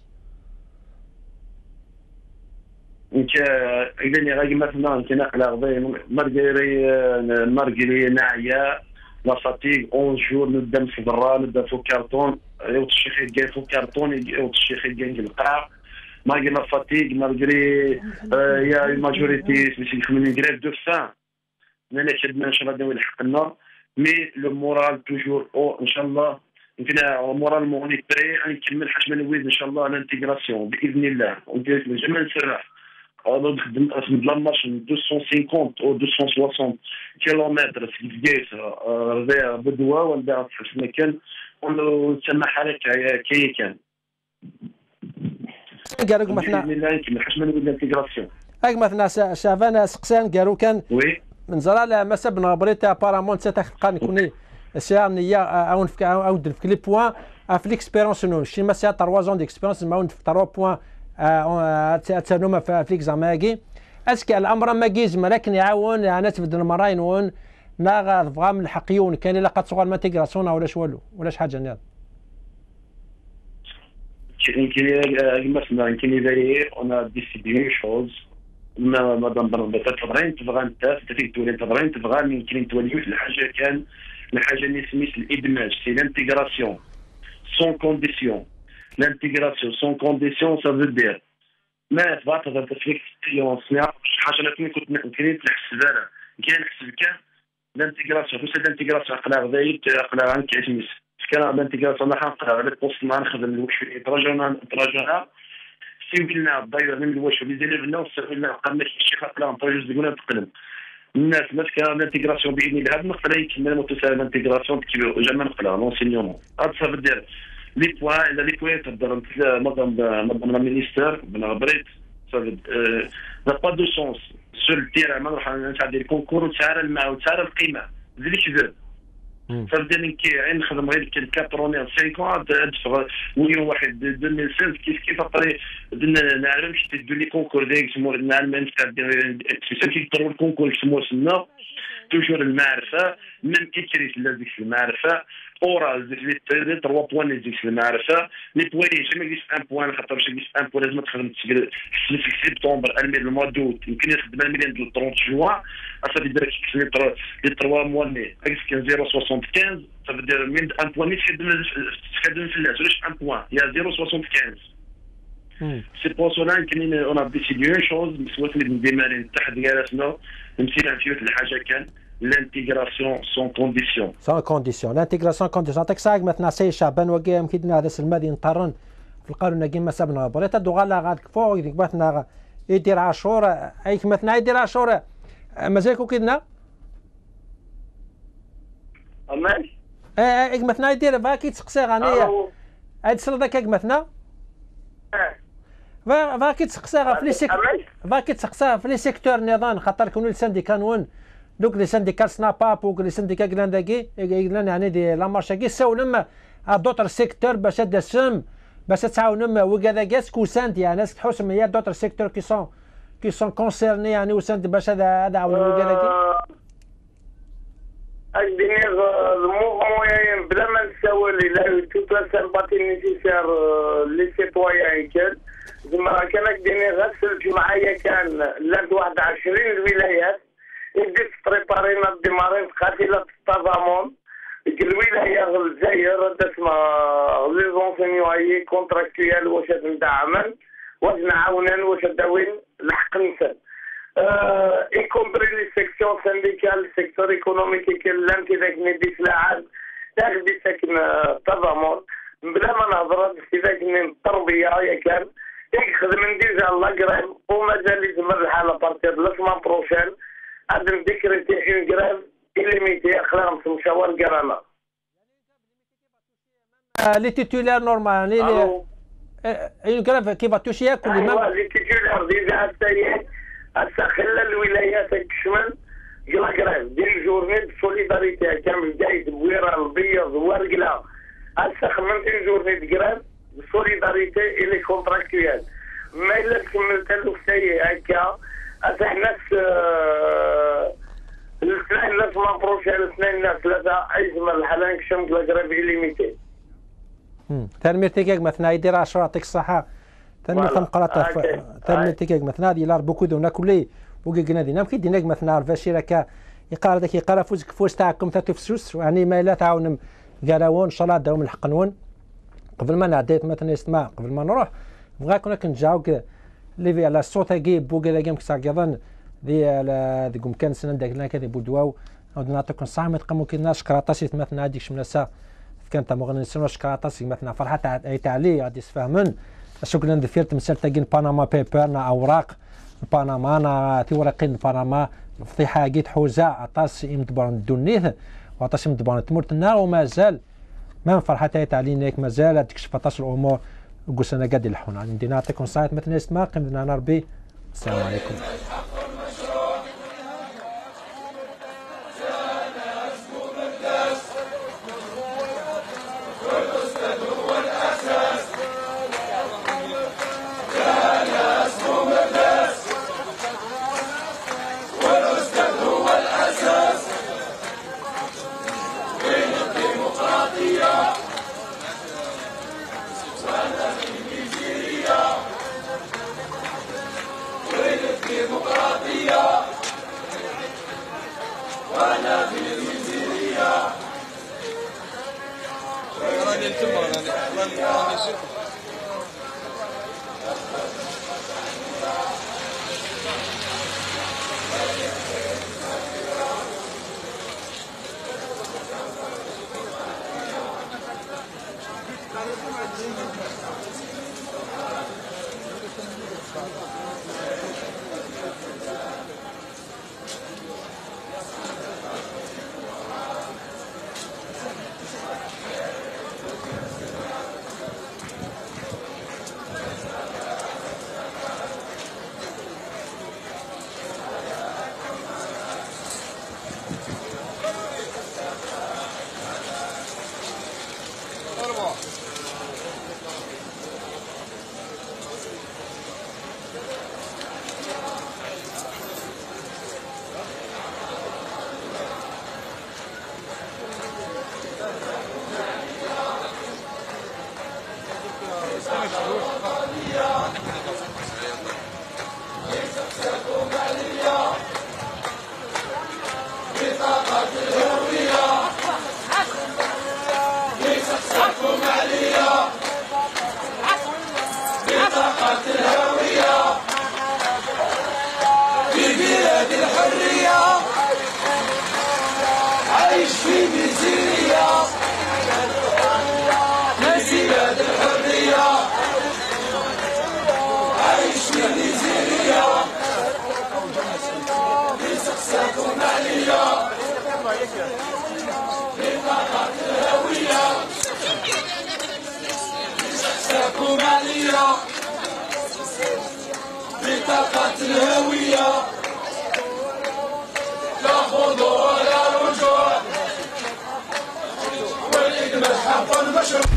S8: انت اذا غادي مثلا انت نقل غضي مرغري مرغري ناعيه لا فاتيغ اون جور نبدا في برا نبدا في كارطون يوت الشيخ يدير في كارطون يوت الشيخ يدير القاع ماغي لا فاتيغ مالغري يا ماجوريتي سميتي خمني غريف دو فان انا شدنا ان شاء الله ندوي حقنا مي لو مورال توجور او ان شاء الله يمكن مورال موني بري غنكمل حاش ما نويز ان شاء الله الانتيغراسيون باذن الله وندير جميع نسرح Alors, de la marche de deux cent cinquante ou deux cent soixante kilomètres, c'est vers Bedoua ou vers Hasmaken, ونسمى حالك كي كان
S1: قالوا لك مثلا
S8: لا يمكن حاش ما نقول الانتيغراسيون
S1: هاك مثلا شافانا سقسان قالوا كان
S8: وي
S1: من زرا ما سبنا بريتا بارامون تتخلق نكوني سيار نيا او نفك او نفك لي بوين في ليكسبيرونس نو شي ما سيا ثلاثة زون ديكسبيرونس ما نفك ثلاثة بوين تانوما في ليكزاماكي اسكي الامر ما كيز ولكن يعاون انا تبدل المراين ون نا بغا من الحقيون كاين الا قد صغار ماتيغراسيون ولاش والو ولاش حاجه نيض
S8: كاين مثلا كاين داير اون ديسيدي شوز ما مدام برا تبغي تبغى انت تفيك تولي تبغي تبغى يمكن تولي الحاجه كان الحاجه اللي سميت الادماج سي لانتيغراسيون سون كونديسيون لانتيغراسيون سون كونديسيون سا فو دير ما تبغى تهضر تفيك كليون سمع حاجه اللي كنت كنت نحسب انا كاين نحسب كان لانتيغراسيون بس لانتيغراسيون قلع غدايت قلع عن كاسميس كان لانتيغراسيون ما حنقرا على البوست ما نخدم الوش تراجعنا تراجعنا سيمكننا الضير من الوش اللي زين لنا وصلنا قلنا شي خاطر نطيج زينا نتقلم الناس الناس كان لانتيغراسيون باذن الله هذا نقدر يكمل متساوي لانتيغراسيون كيلو جمع نقرا لونسينيومون هذا صافي دير لي بوين الا لي بوين تقدر نظام نظام المينيستير بن غبريت صافي لا با دو سونس سور التيران ما نروح نتعدي الكونكور وتسعر الماء وتسعر القيمه زيد كذا صافي كي عين نخدم غير كاتروني خمسة ادفع مليون واحد ألفين وخمسة كيف كيف طري نعلم شتي تدير لي كونكور ديك سمور نعلم نتعدي كي تروح الكونكور سمور سنا توجور المعرفه من كيتريس لازم المعرفه اورال لي ثلاثة بوان اللي ديك المعرفه لي بوين جيما كيس ان بوان خاطر باش كيس ان بوان لازم تخدم في سبتمبر المير الموا دوت يمكن يخدم المير ديال ثلاثين جوان اصافي دير لي لي ثلاثة موان مي اكس كان صفر فاصلة خمسة وستين صافي دير من ان بوان مي تخدم تخدم في اللاس واش ان بوان يا صفر فاصلة خمسة وستين سي بور سولا يمكن اون ا ديسيدي اون شوز مسوات لي نديماري تحت جالسنا نمشي نمشيو الحاجه كان l'intégration sans condition.
S1: Sans condition. L'intégration condition. عطيك ساعة مثلا سي شعبان وكي يمكن هذا المادي نطرن في القانون كيما سابنا بريتا دوغالا غاد فوق ديك مثلا يدير عاشور اي مثلا يدير عاشور مازال كيدنا
S6: امال
S1: اي مثلا يدير فاكي تسقسي غنيه هاد السلطه كاك مثلا فاكي تسقسي في لي سيكتور فاكي تسقسي في لي سيكتور نظام خاطر كونوا السانديكا نون دوك لي سانديكال سناباب وك لي سانديكا كلانداكي يعني دي لا مارشاكي ساولم دوطر سيكتور باش هاد السم باش تعاونم وكذا كاس كوسانت يعني ناس تحوسم هي دوطر سيكتور كي سون كي سون كونسيرني يعني وسانت باش هذا هذا عاون وكذا
S6: الدنيا الموفمون بلا ما نساول الى توت لا سامباتي نيسيسير لي سيتويان كان زعما كان الدنيا غسل معايا كان لاد واحد وعشرين الولايات يدير بريبارينا ديمارين قاتله التضامن الولايه الجزائر تسمى لي زونسينيون هي كونتراكتويال واش ندعمن واش نعاونن واش داوين الحق نسن اي كومبري لي سيكسيون سانديكال سيكتور ايكونوميكي كلان كذاك ندي سلاعات تاخدي ساكن التضامن بلا ما نهضر في ذاك التربيه يا كان يخدم ديجا الله قريب ومازال يزمر الحاله بارتي لا سمان بروشين هذا الذكر تاع اون غراف إليميتي أخلاق في مشاور قرانا.
S1: لي تيتولار نورمال لي اون غراف كي فاتوشي كل ما
S6: ايوا لي تيتولار ديجا حتى هي حتى خلى الولايات الشمال قلا غراف دير جورني سوليداريتي كامل جاي بويره البيض ورقله حتى خمنت جورني غراف سوليداريتي إلي كونتراكتويال ما إلا كملت له حتى هكا احنا ناس الاثنين ناس ما بروش على الاثنين ناس ثلاثه ايزمر الحلال كشم كلا قريب ليميتي
S1: ترميرتي كيك مثلا يدير عشرة يعطيك الصحه ترميرتي مقراطه ترميرتي كيك مثلا هذه لا بوكو دو ناكلي وكينا دينا كيدينا مثلا فاشي راك يقرا داك يقرا فوزك فوز تاعكم تاتو فسوس يعني ما لا تعاون كراون ان شاء الله داوم الحق نون قبل ما نعديت مثلا يسمع قبل ما نروح بغا كنا كنجاو اللي في على الصوت كيب بوكا كيم كسا كيظن دي على ديكم كان سنه داك كذا بودواو نعاود نعطيكم الصحه ما تقمو كينا شكراطاسي مثلا هذيك شملاسا كانت مغني نسمو شكراطاسي مثلا فرحه تاع اي تاع لي غادي يسفهمن شكرا دير تمثال تاكين باناما بيبر نا اوراق باناما نا تورقين باناما فضيحه كيت حوزه عطاس يمدبر الدنيث وعطاس يمدبر تمرتنا ومازال ما فرحة تعلينك مازال تكشف طاش الامور قلت انا قاعد يلحونا ندي نعطيكم صايت مثلا استماق من ربي. السلام عليكم.
S9: بطاقة الهوية لا خضوع ولا رجوع والإدمان حق المشروع.